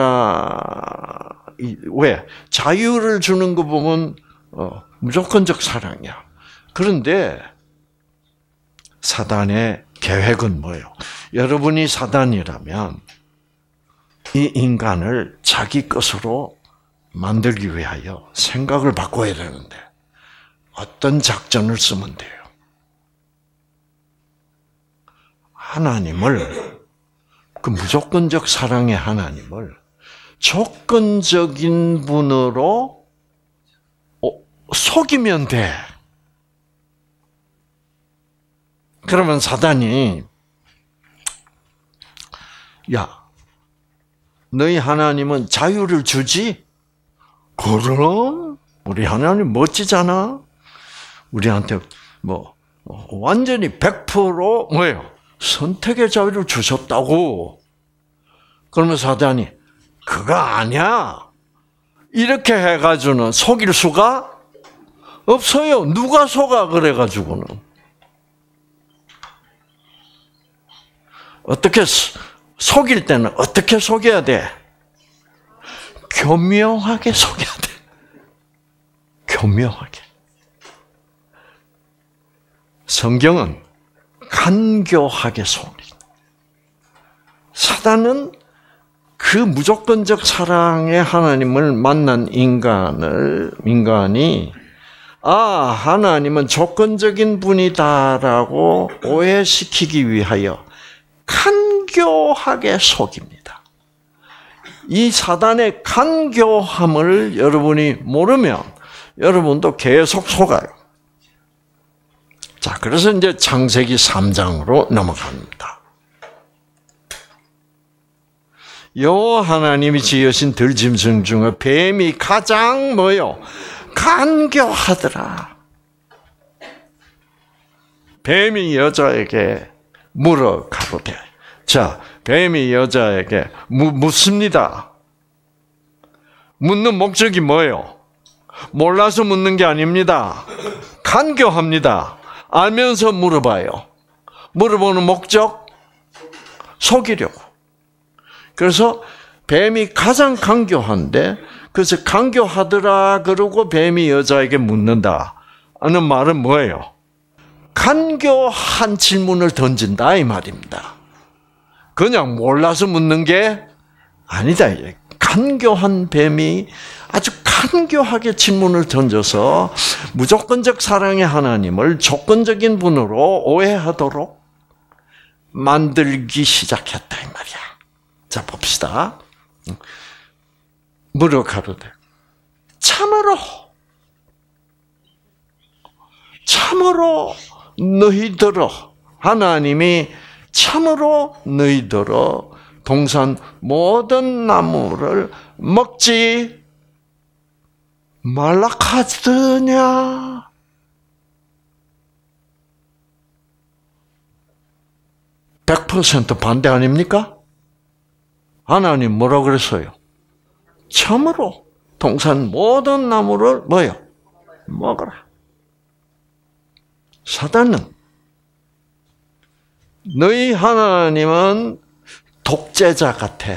S1: 왜? 자유를 주는 거 보면 무조건적 사랑이야. 그런데 사단의 계획은 뭐예요? 여러분이 사단이라면 이 인간을 자기 것으로 만들기 위하여 생각을 바꿔야 되는데 어떤 작전을 쓰면 돼요? 하나님을, 그 무조건적 사랑의 하나님을 조건적인 분으로 속이면 돼. 그러면 사단이 너희 하나님은 자유를 주지? 그럼 우리 하나님 멋지잖아. 우리한테 완전히 100% 뭐예요? 선택의 자유를 주셨다고. 그러면 사단이 그거 아니야. 이렇게 해가지고는 속일 수가 없어요. 누가 속아 그래가지고는. 어떻게 속일 때는 어떻게 속여야 돼? 교묘하게 속여야 돼. 교묘하게. 성경은 간교하게 속이. 사단은 그 무조건적 사랑의 하나님을 만난 인간이 하나님은 조건적인 분이다라고 오해시키기 위하여 간교하게 속입니다. 이 사단의 간교함을 여러분이 모르면 여러분도 계속 속아요. 자, 그래서 이제 창세기 3장으로 넘어갑니다. 여호와 하나님이 지으신 들짐승 중에 뱀이 가장 뭐요? 간교하더라. 뱀이 여자에게 물어 가로되. 자, 뱀이 여자에게 묻습니다. 묻는 목적이 뭐예요? 몰라서 묻는 게 아닙니다. 간교합니다. 알면서 물어봐요. 물어보는 목적? 속이려고. 그래서 뱀이 가장 간교한데, 그래서 간교하더라 그러고 뱀이 여자에게 묻는다 하는 말은 뭐예요? 간교한 질문을 던진다 이 말입니다. 그냥 몰라서 묻는 게 아니다. 간교한 뱀이 아주 간교하게 질문을 던져서 무조건적 사랑의 하나님을 조건적인 분으로 오해하도록 만들기 시작했다 이 말이야. 자, 봅시다. 물어 가로되 참으로 너희들어, 하나님이 참으로 너희들어 동산 모든 나무를 먹지 말라 하더냐? 100% 반대 아닙니까? 하나님 뭐라 그랬어요? 참으로 동산 모든 나무를 뭐요? 먹어라. 사단은 너희 하나님은 독재자 같아.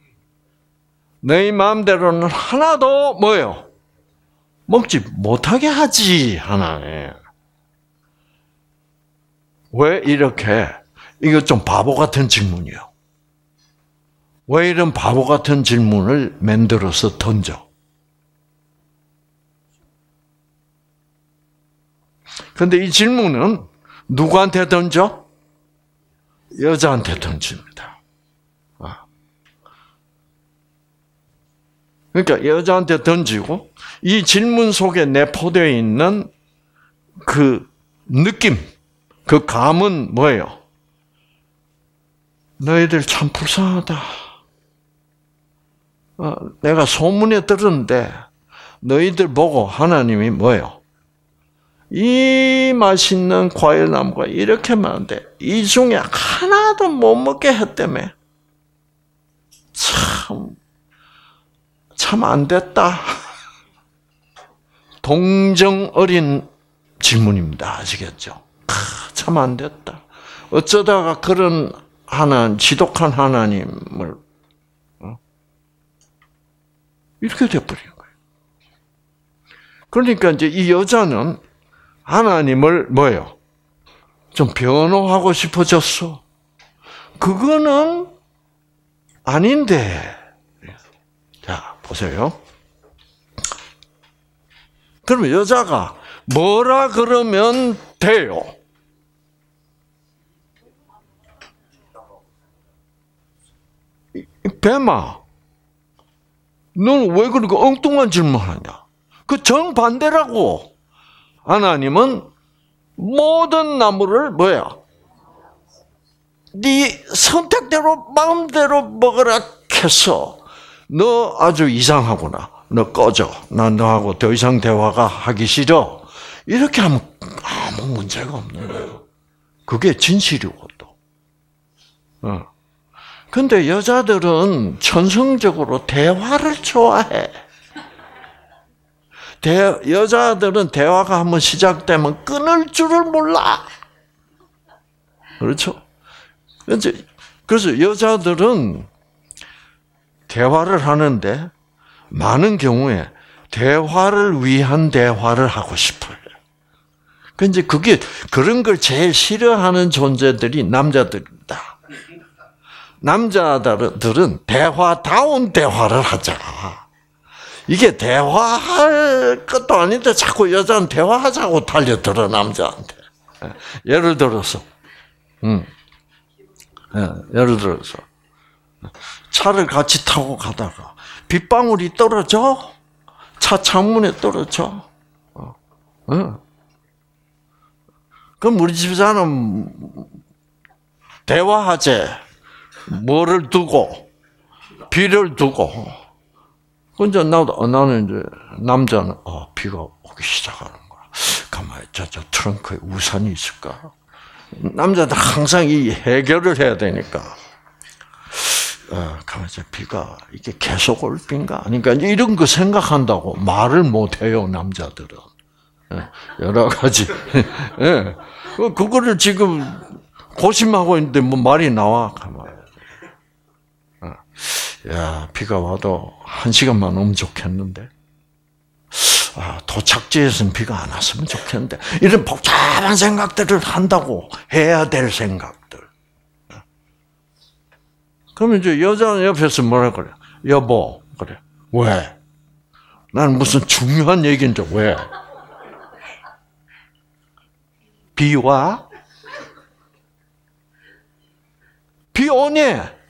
S1: 너희 마음대로는 하나도 뭐요? 먹지 못하게 하지, 하나님. 왜 이렇게, 이거 좀 바보 같은 질문이요. 왜 이런 바보 같은 질문을 만들어서 던져? 근데 이 질문은 누구한테 던져? 여자한테 던집니다. 그러니까 여자한테 던지고 이 질문 속에 내포되어 있는 그 느낌, 그 감은 뭐예요? 너희들 참 불쌍하다. 내가 소문에 들었는데 너희들 보고 하나님이 뭐예요? 이 맛있는 과일나무가 이렇게 많은데 이 중에 하나도 못 먹게 했다며. 참 안 됐다. 동정 어린 질문입니다. 아시겠죠? 참 안 됐다. 어쩌다가 그런 지독한 하나님을 이렇게 돼버린 거예요. 그러니까 이제 이 여자는 하나님을 뭐예요? 좀 변호하고 싶어졌어. 그거는 아닌데. 자, 보세요. 그러면 여자가 뭐라 그러면 돼요? 뱀아, 너는 왜 그렇게 엉뚱한 질문하냐? 그 정반대라고. 하나님은 모든 나무를 뭐야? 네 선택대로 마음대로 먹으라 했어. 너 아주 이상하구나. 너 꺼져. 난 너하고 더 이상 대화가 하기 싫어. 이렇게 하면 아무 문제가 없는 거예요. 그게 진실이고 또. 근데 여자들은 천성적으로 대화를 좋아해. 여자들은 대화가 한번 시작되면 끊을 줄을 몰라. 그렇죠? 그래서 여자들은 대화를 하는데 많은 경우에 대화를 위한 대화를 하고 싶어요. 근데 그런 걸 제일 싫어하는 존재들이 남자들이다. 남자들은 대화다운 대화를 하자. 이게 대화할 것도 아닌데 자꾸 여자는 대화하자고 달려들어, 남자한테. 예를 들어서 차를 같이 타고 가다가 빗방울이 떨어져? 차 창문에 떨어져? 그럼 우리 집사는 대화하재. 뭐를 두고, 비를 두고. 근데 나는 이제, 남자는, 비가 오기 시작하는 거야. 가만히, 저 트렁크에 우산이 있을까? 남자는 항상 이 해결을 해야 되니까. 가만히, 비가 이게 계속 올 빈가? 그러니까 이런 거 생각한다고 말을 못 해요, 남자들은. 여러 가지. 예. 그거를 지금 고심하고 있는데 뭐 말이 나와. 가만히. 야, 비가 와도 1시간만 오면 좋겠는데. 도착지에서는 비가 안 왔으면 좋겠는데. 이런 복잡한 생각들을 한다고. 해야 될 생각들. 그러면 이제 여자는 옆에서 뭐라 그래? 여보, 그래. 왜? 난 무슨 중요한 얘기인데 왜? 비 와? 비 오니?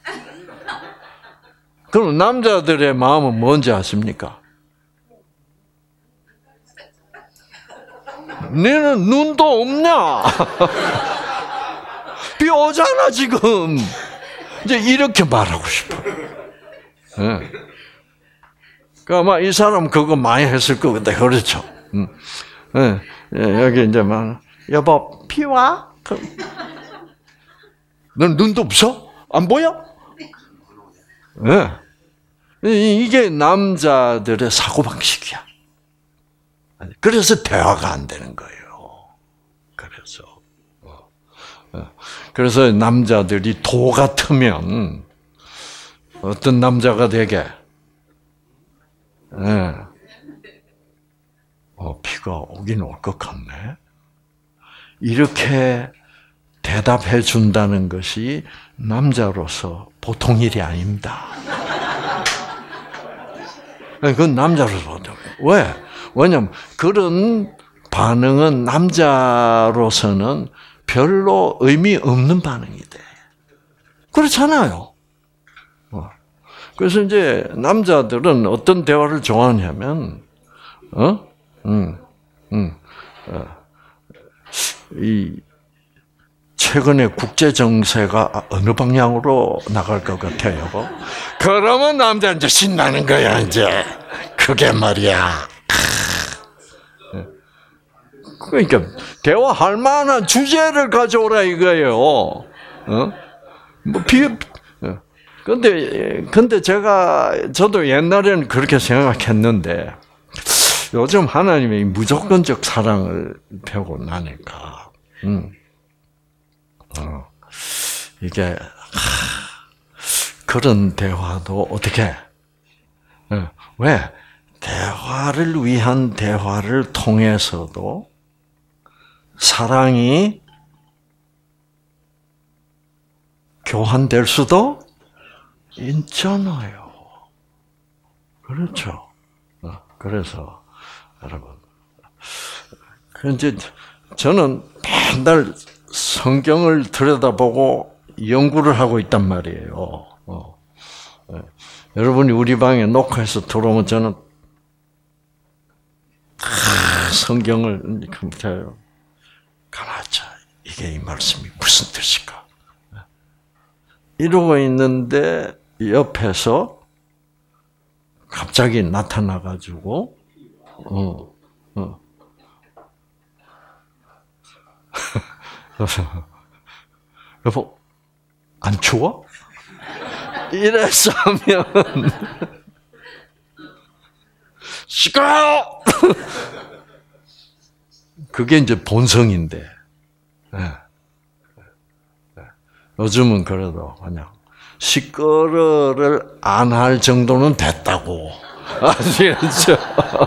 S1: 그럼 남자들의 마음은 뭔지 아십니까? 너는 눈도 없냐? 비 오잖아 지금. 이제 이렇게 말하고 싶어. 네. 그러니까 아마 이 사람 그거 많이 했을 것 같아. 그렇죠? 네. 여기 이제 막 여보 비 와? 넌 눈도 없어? 안 보여? 네. 이게 남자들의 사고방식이야. 그래서 대화가 안 되는 거예요. 그래서 남자들이 도 같으면 어떤 남자가 되게 비가 오긴 올 것 같네. 이렇게 대답해 준다는 것이 남자로서 보통 일이 아닙니다. 그건 남자로서 왜? 왜냐면 그런 반응은 남자로서는 별로 의미 없는 반응이 돼. 그렇잖아요. 그래서 이제 남자들은 어떤 대화를 좋아하냐면, 이 최근에 국제 정세가 어느 방향으로 나갈 것 같아요. 그러면 남자 이제 신나는 거야 이제. 그게 말이야. 그러니까 대화할 만한 주제를 가져오라 이거예요. 근데 저도 옛날에는 그렇게 생각했는데 요즘 하나님의 무조건적 사랑을 배우고 나니까 이게 그런 대화도 어떻게 왜 대화를 위한 대화를 통해서도 사랑이 교환될 수도 있잖아요. 그렇죠. 그래서 여러분, 이제 저는 맨날 성경을 들여다보고 연구를 하고 있단 말이에요. 여러분이 우리 방에 녹화해서 들어오면 저는 성경을 컴퓨터에 가만히 이게 이 말씀이 무슨 뜻일까? 이러고 있는데 옆에서 갑자기 나타나가지고 여보 안 추워? 이래서 하면 시끄러워! 그게 이제 본성인데 요즘은 그래도 그냥 시끄러를 안 할 정도는 됐다고 아시겠죠?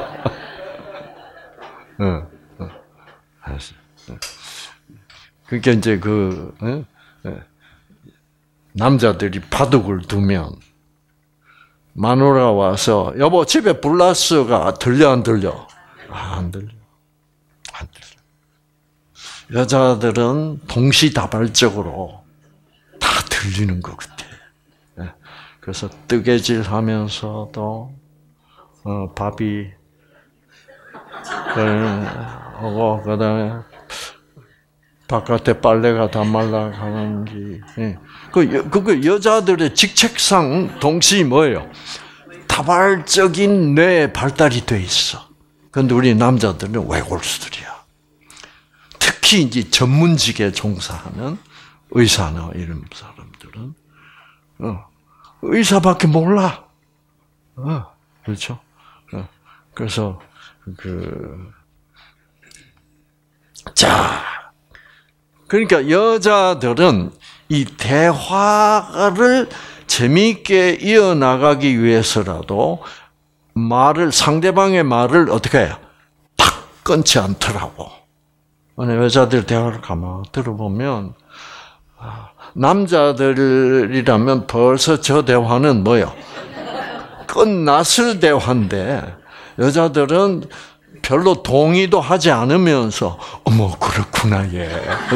S1: 그러니까 이제 남자들이 바둑을 두면 마누라 와서 여보 집에 블라스가 들려 안 들려? 안 들려. 안 들려. 여자들은 동시다발적으로 다 들리는 것 같아. 그래서 뜨개질하면서도 밥이 하고 그다음에 바깥에 빨래가 다 말라가는지 그 여자들의 직책상 동시 뭐예요? 다발적인 뇌 발달이 돼 있어. 그런데 우리 남자들은 외골수들이야. 특히 이제 전문직에 종사하는 의사나 이런 사람들은 의사밖에 몰라. 그렇죠? 그래서 그러니까 여자들은 이 대화를 재미있게 이어나가기 위해서라도 상대방의 말을 어떻게 해요? 탁 끊지 않더라고. 여자들 대화를 가만히 들어보면 남자들이라면 벌써 저 대화는 뭐요? 끝났을 대화인데 여자들은 별로 동의도 하지 않으면서 어머 그렇구나 얘.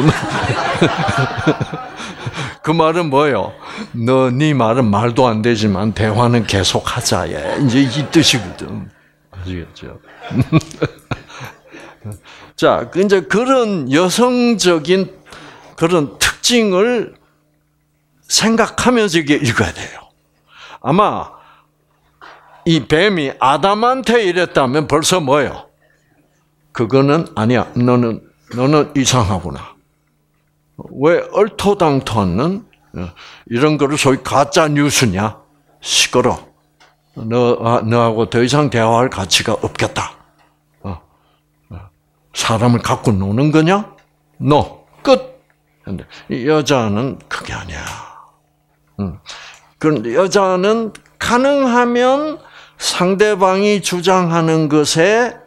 S1: 그 말은 뭐예요? 네 말은 말도 안 되지만 대화는 계속하자 얘. 이제 이 뜻이거든. 아시겠죠? 자, 이제 그런 여성적인 그런 특징을 생각하면서 이게 읽어야 돼요. 아마 이 뱀이 아담한테 이랬다면 벌써 뭐예요? 그거는 아니야. 너는 이상하구나. 왜 얼토당토하는 이런 거를 소위 가짜 뉴스냐? 시끄러. 너하고 더 이상 대화할 가치가 없겠다. 사람을 갖고 노는 거냐? No. 끝. 근데 여자는 그게 아니야. 그런데 여자는 가능하면 상대방이 주장하는 것에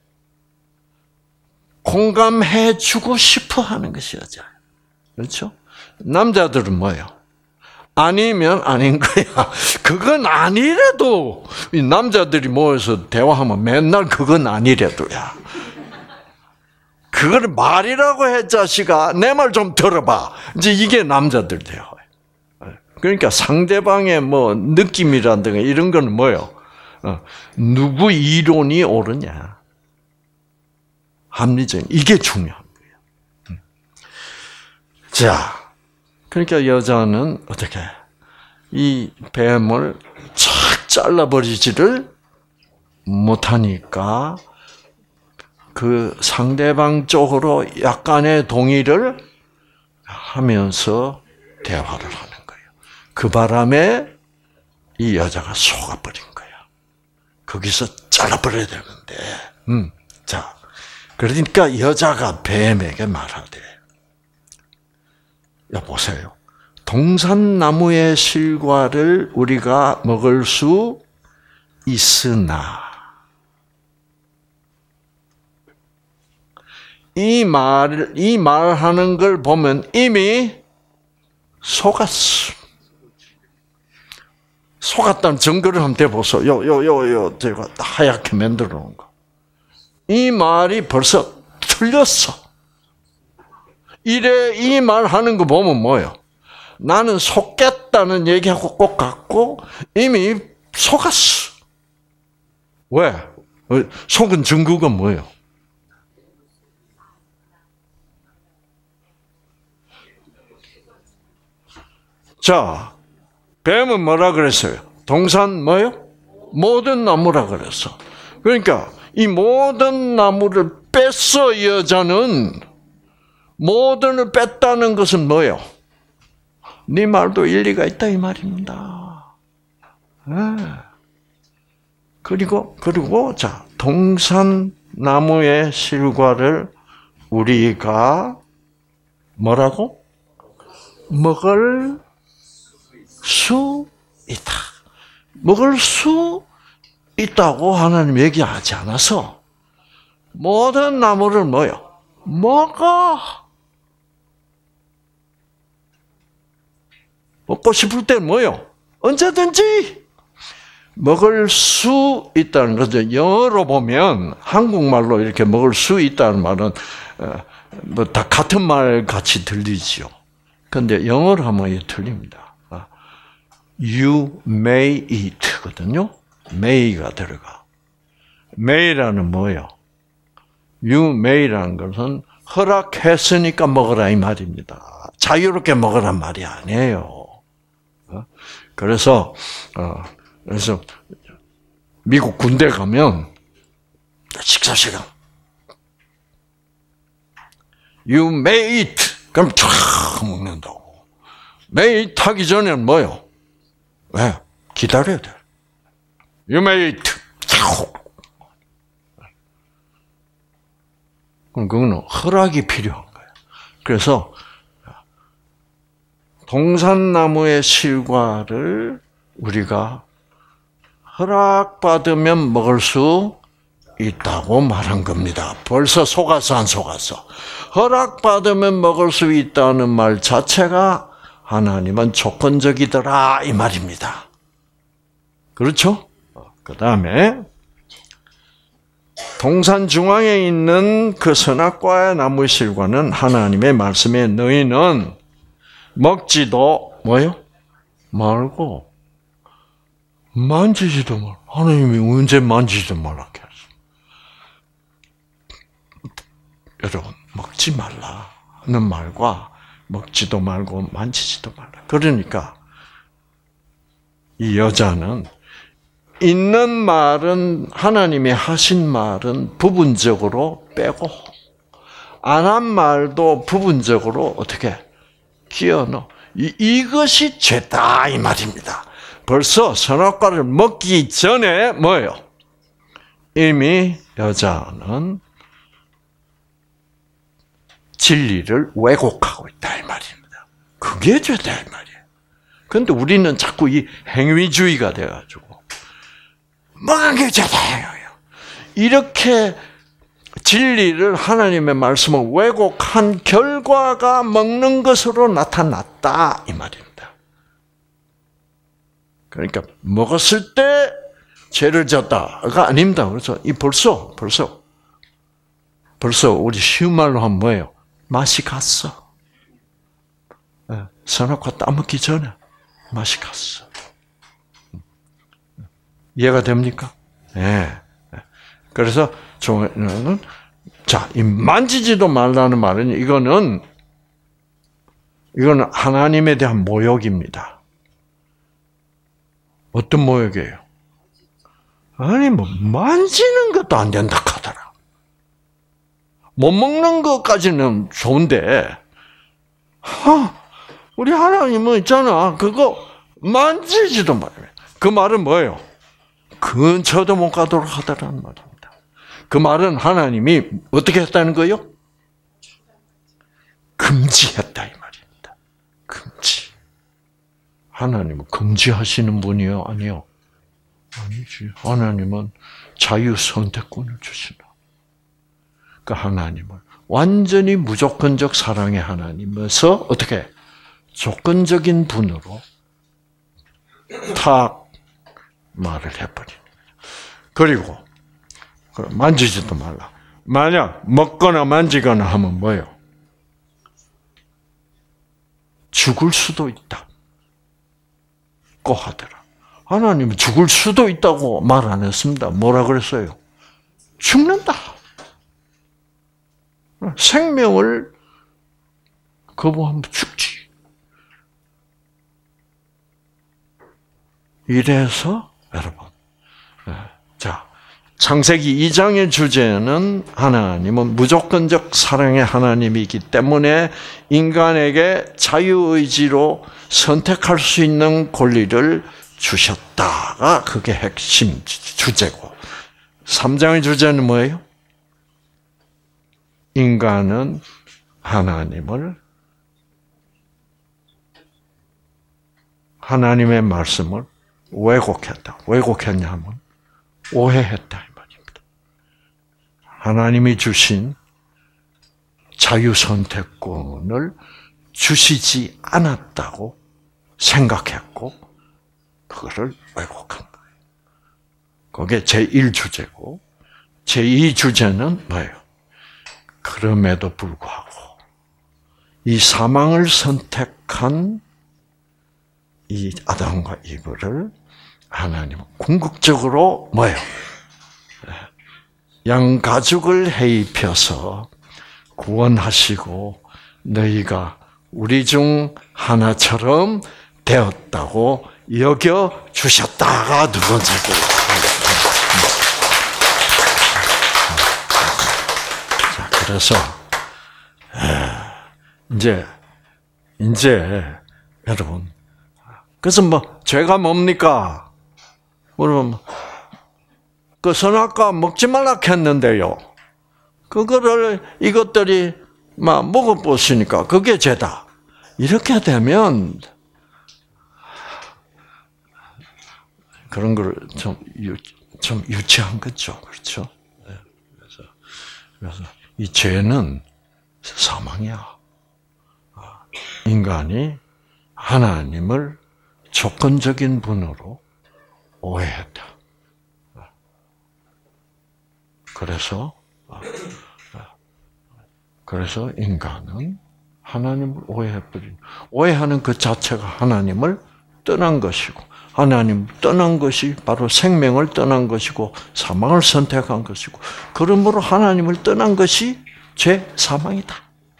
S1: 공감해주고 싶어 하는 것이 여자예요. 그렇죠? 남자들은 뭐예요? 아니면 아닌 거야. 그건 아니래도 이 남자들이 모여서 대화하면 맨날 그건 아니래도야. 그걸 말이라고 해 자식아. 내 말 좀 들어봐. 이제 이게 남자들 대화예요. 그러니까 상대방의 뭐 느낌이라든가 이런 건 뭐예요? 누구 이론이 옳으냐? 합리적. 이게 중요한 거예요. 자. 그러니까 여자는 어떻게 이 뱀을 착 잘라버리지를 못하니까 그 상대방 쪽으로 약간의 동의를 하면서 대화를 하는 거예요. 그 바람에 이 여자가 속아버린 거야. 거기서 잘라버려야 되는데. 자, 그러니까 여자가 뱀에게 말하되 여보세요. 동산나무의 실과를 우리가 먹을 수 있으나 이 말하는 걸 보면 이미 속았어. 속았다는 증거를 한번 대보소. 제가 하얗게 만들어 놓은 거. 이 말이 벌써 틀렸어. 이래 이 말 하는 거 보면 뭐예요? 나는 속겠다는 얘기하고 꼭 같고 이미 속았어. 왜? 속은 증거가 뭐예요? 자, 뱀은 뭐라 그랬어요? 동산 뭐예요? 모든 나무라 그랬어. 그러니까 이 모든 나무를 뺐어. 여자는 모든을 뺐다는 것은 뭐예요? 네 말도 일리가 있다 이 말입니다. 그리고 자, 동산나무의 실과를 우리가 뭐라고? 먹을 수 있다. 먹을 수 있다고 하나님 얘기하지 않아서 모든 나무를 뭐요? 먹어. 먹고 싶을 때 뭐요? 언제든지 먹을 수 있다는 거죠. 영어로 보면 한국말로 이렇게 먹을 수 있다는 말은 뭐 다 같은 말 같이 들리지요. 그런데 영어로 하면 이게 틀립니다. You may eat거든요. may가 들어가. may라는 뭐예요? You may라는 것은 허락했으니까 먹으라 이 말입니다. 자유롭게 먹으란 말이 아니에요. 그래서 미국 군대 가면 식사 시간 You may eat. 그럼 쫙 먹는다고. may eat 하기 전에는 뭐요? 왜? 기다려야 돼. You may eat. 그럼 그거는 허락이 필요한 거예요. 그래서 동산나무의 실과를 우리가 허락받으면 먹을 수 있다고 말한 겁니다. 벌써 속았어, 안 속았어? 허락받으면 먹을 수 있다는 말 자체가 하나님은 조건적이더라 이 말입니다. 그렇죠? 그 다음에 동산 중앙에 있는 그 선악과의 나무 실과는 하나님의 말씀에 너희는 먹지도 뭐요? 말고 만지지도 말. 하나님이 언제 만지지도 말라 했어? 여러분 먹지 말라는 말과 먹지도 말고 만지지도 말라. 그러니까 이 여자는 있는 말은 하나님이 하신 말은 부분적으로 빼고 안 한 말도 부분적으로 어떻게 끼워 넣어. 이것이 죄다 이 말입니다. 벌써 선악과를 먹기 전에 뭐예요? 이미 여자는 진리를 왜곡하고 있다 이 말입니다. 그게 죄다 이 말이에요. 그런데 우리는 자꾸 이 행위주의가 돼가지고 먹은 게 죄다예요. 이렇게 진리를 하나님의 말씀을 왜곡한 결과가 먹는 것으로 나타났다 이 말입니다. 그러니까 먹었을 때 죄를 졌다가 아닙니다. 그래서 이 벌써 우리 쉬운 말로 하면 뭐예요? 맛이 갔어. 선악과 따먹기 전에 맛이 갔어. 이해가 됩니까? 네. 그래서 종에는 자, 이 만지지도 말라는 말은 이거는 하나님에 대한 모욕입니다. 어떤 모욕이에요? 아니 뭐 만지는 것도 안 된다 하더라. 못 먹는 것까지는 좋은데, 우리 하나님은 있잖아. 그거 만지지도 말아요. 그 말은 뭐예요? 근처도 못 가도록 하더라는 말입니다. 그 말은 하나님이 어떻게 했다는 거예요? 금지했다 이 말입니다. 금지. 하나님은 금지하시는 분이요? 아니요? 아니지. 하나님은 자유 선택권을 주시나. 그 하나님을 완전히 무조건적 사랑의 하나님에서 어떻게 조건적인 분으로 탁 말을 해버립니다. 그리고 만지지도 말라. 만약 먹거나 만지거나 하면 뭐예요? 죽을 수도 있다. 고 하더라. 하나님은 죽을 수도 있다고 말 안 했습니다. 뭐라 그랬어요? 죽는다. 생명을 거부하면 죽지. 이래서 여러분, 자 창세기 2장의 주제는 하나님은 무조건적 사랑의 하나님이기 때문에 인간에게 자유의지로 선택할 수 있는 권리를 주셨다가 그게 핵심 주제고, 3장의 주제는 뭐예요? 인간은 하나님의 말씀을 왜곡했다. 왜곡했냐 하면 오해했다 이 말입니다. 하나님이 주신 자유 선택권을 주시지 않았다고 생각했고 그거를 왜곡한 거예요. 그게 제1주제고, 제2주제는 뭐예요? 그럼에도 불구하고 이 사망을 선택한 이 아담과 이브를 하나님은 궁극적으로 뭐예요? 양가죽을 해입혀서 구원하시고 너희가 우리 중 하나처럼 되었다고 여겨 주셨다가 두 번째고. 자, 그래서 이제 여러분, 그래서 뭐 죄가 뭡니까? 그러면 그 선악과 먹지 말라 했는데요. 그거를 이것들이 막 먹어보시니까 그게 죄다. 이렇게 되면 그런 걸 좀 유치한 거죠, 그렇죠? 그래서 이 죄는 사망이야. 인간이 하나님을 조건적인 분으로 오해했다. 그래서 인간은 하나님을 오해하는 그 자체가 하나님을 떠난 것이고, 하나님을 떠난 것이 바로 생명을 떠난 것이고 사망을 선택한 것이고, 그러므로 하나님을 떠난 것이 죄 사망이다.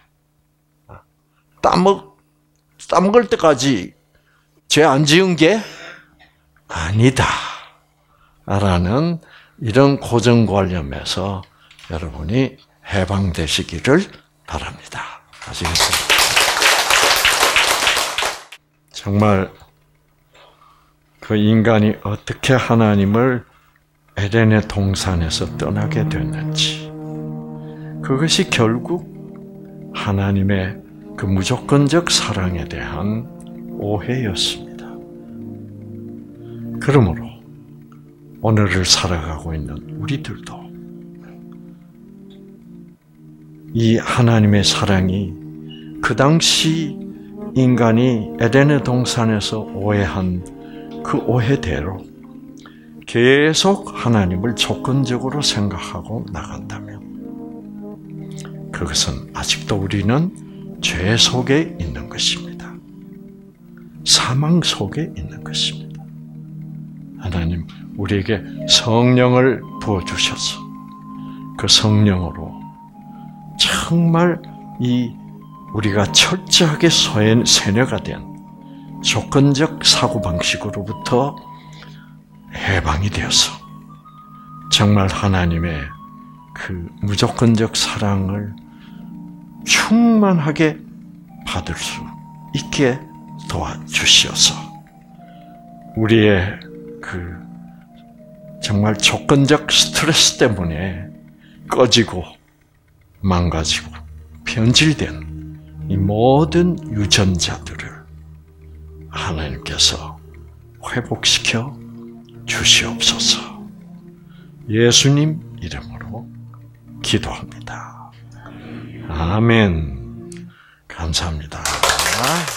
S1: 따먹을 때까지 죄 안 지은 게 아니다. 라는 이런 고정관념에서 여러분이 해방되시기를 바랍니다. 아시겠습니까? 정말 그 인간이 어떻게 하나님을 에덴의 동산에서 떠나게 됐는지, 그것이 결국 하나님의 그 무조건적 사랑에 대한 오해였습니다. 그러므로 오늘을 살아가고 있는 우리들도 이 하나님의 사랑이 그 당시 인간이 에덴의 동산에서 오해한 그 오해대로 계속 하나님을 조건적으로 생각하고 나간다면 그것은 아직도 우리는 죄 속에 있는 것입니다. 사망 속에 있는 것입니다. 하나님 우리에게 성령을 부어주셔서 그 성령으로 정말 우리가 철저하게 세뇌가 된 조건적 사고방식으로부터 해방이 되어서 정말 하나님의 그 무조건적 사랑을 충만하게 받을 수 있게 도와주시어서 우리의 그 정말 조건적 스트레스 때문에 꺼지고 망가지고 변질된 이 모든 유전자들을 하나님께서 회복시켜 주시옵소서. 예수님 이름으로 기도합니다. 아멘. 감사합니다.